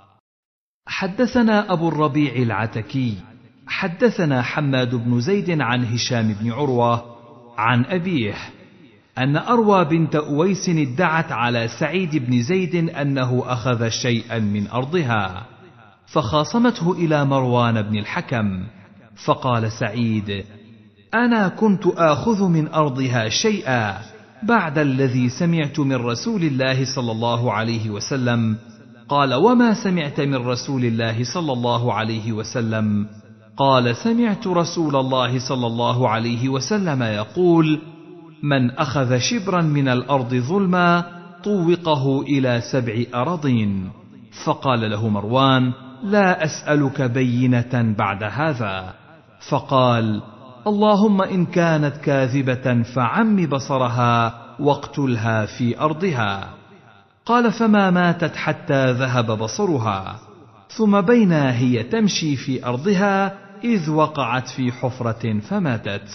حدثنا أبو الربيع العتكي حدثنا حماد بن زيد عن هشام بن عروة عن أبيه أن أروى بنت أويس ادعت على سعيد بن زيد أنه أخذ شيئا من أرضها، فخاصمته إلى مروان بن الحكم، فقال سعيد: أنا كنت آخذ من أرضها شيئا بعد الذي سمعت من رسول الله صلى الله عليه وسلم. قال: وما سمعت من رسول الله صلى الله عليه وسلم؟ قال: سمعت رسول الله صلى الله عليه وسلم يقول: من أخذ شبرا من الأرض ظلما طوقه إلى 7 أراضين. فقال له مروان: لا أسألك بينة بعد هذا. فقال: اللهم إن كانت كاذبة فعم بصرها واقتلها في أرضها. قال: فما ماتت حتى ذهب بصرها، ثم بينا هي تمشي في أرضها إذ وقعت في حفرة فماتت.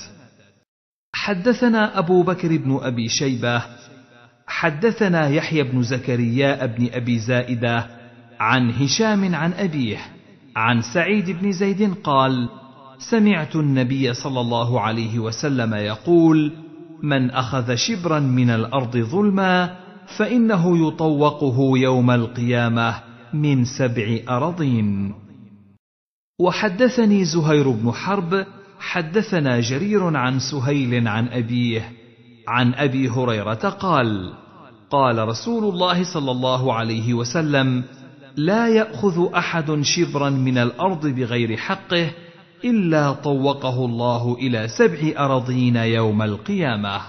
حدثنا أبو بكر بن أبي شيبة حدثنا يحيى بن زكريا بن أبي زائدة عن هشام عن أبيه عن سعيد بن زيد قال: سمعت النبي صلى الله عليه وسلم يقول: من أخذ شبرا من الأرض ظلما فإنه يطوقه يوم القيامة من 7 أراضين. وحدثني زهير بن حرب حدثنا جرير عن سهيل عن أبيه عن أبي هريرة قال: قال رسول الله صلى الله عليه وسلم: لا يأخذ أحد شبرا من الأرض بغير حقه إلا طوقه الله إلى 7 أراضين يوم القيامة.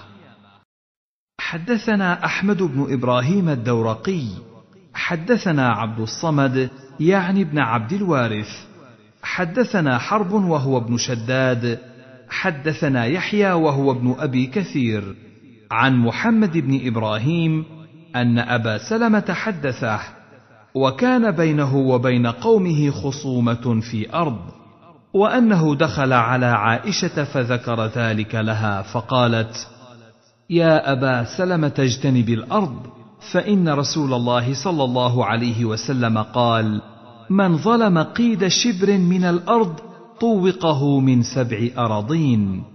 حدثنا أحمد بن إبراهيم الدورقي حدثنا عبد الصمد يعني ابن عبد الوارث حدثنا حرب وهو ابن شداد حدثنا يحيى وهو ابن أبي كثير عن محمد بن إبراهيم أن أبا سلمة حدثه، وكان بينه وبين قومه خصومة في أرض، وأنه دخل على عائشة فذكر ذلك لها فقالت: يا أبا سلمة اجتنب الأرض، فإن رسول الله صلى الله عليه وسلم قال: من ظلم قيد شبر من الأرض طوقه من 7 أراضين.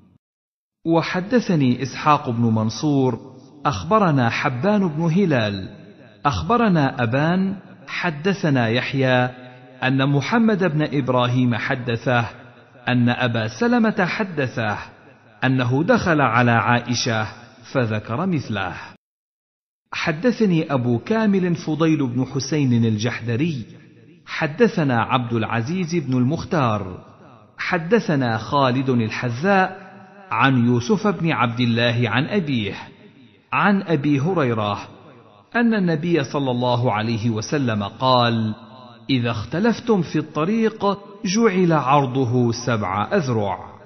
وحدثني إسحاق بن منصور أخبرنا حبان بن هلال أخبرنا أبان حدثنا يحيى أن محمد بن إبراهيم حدثه أن أبا سلمة حدثه أنه دخل على عائشة فذكر مثله. حدثني أبو كامل فضيل بن حسين الجحدري حدثنا عبد العزيز بن المختار حدثنا خالد الحذاء عن يوسف بن عبد الله عن أبيه عن أبي هريرة أن النبي صلى الله عليه وسلم قال: إذا اختلفتم في الطريق جعل عرضه 7 أذرع.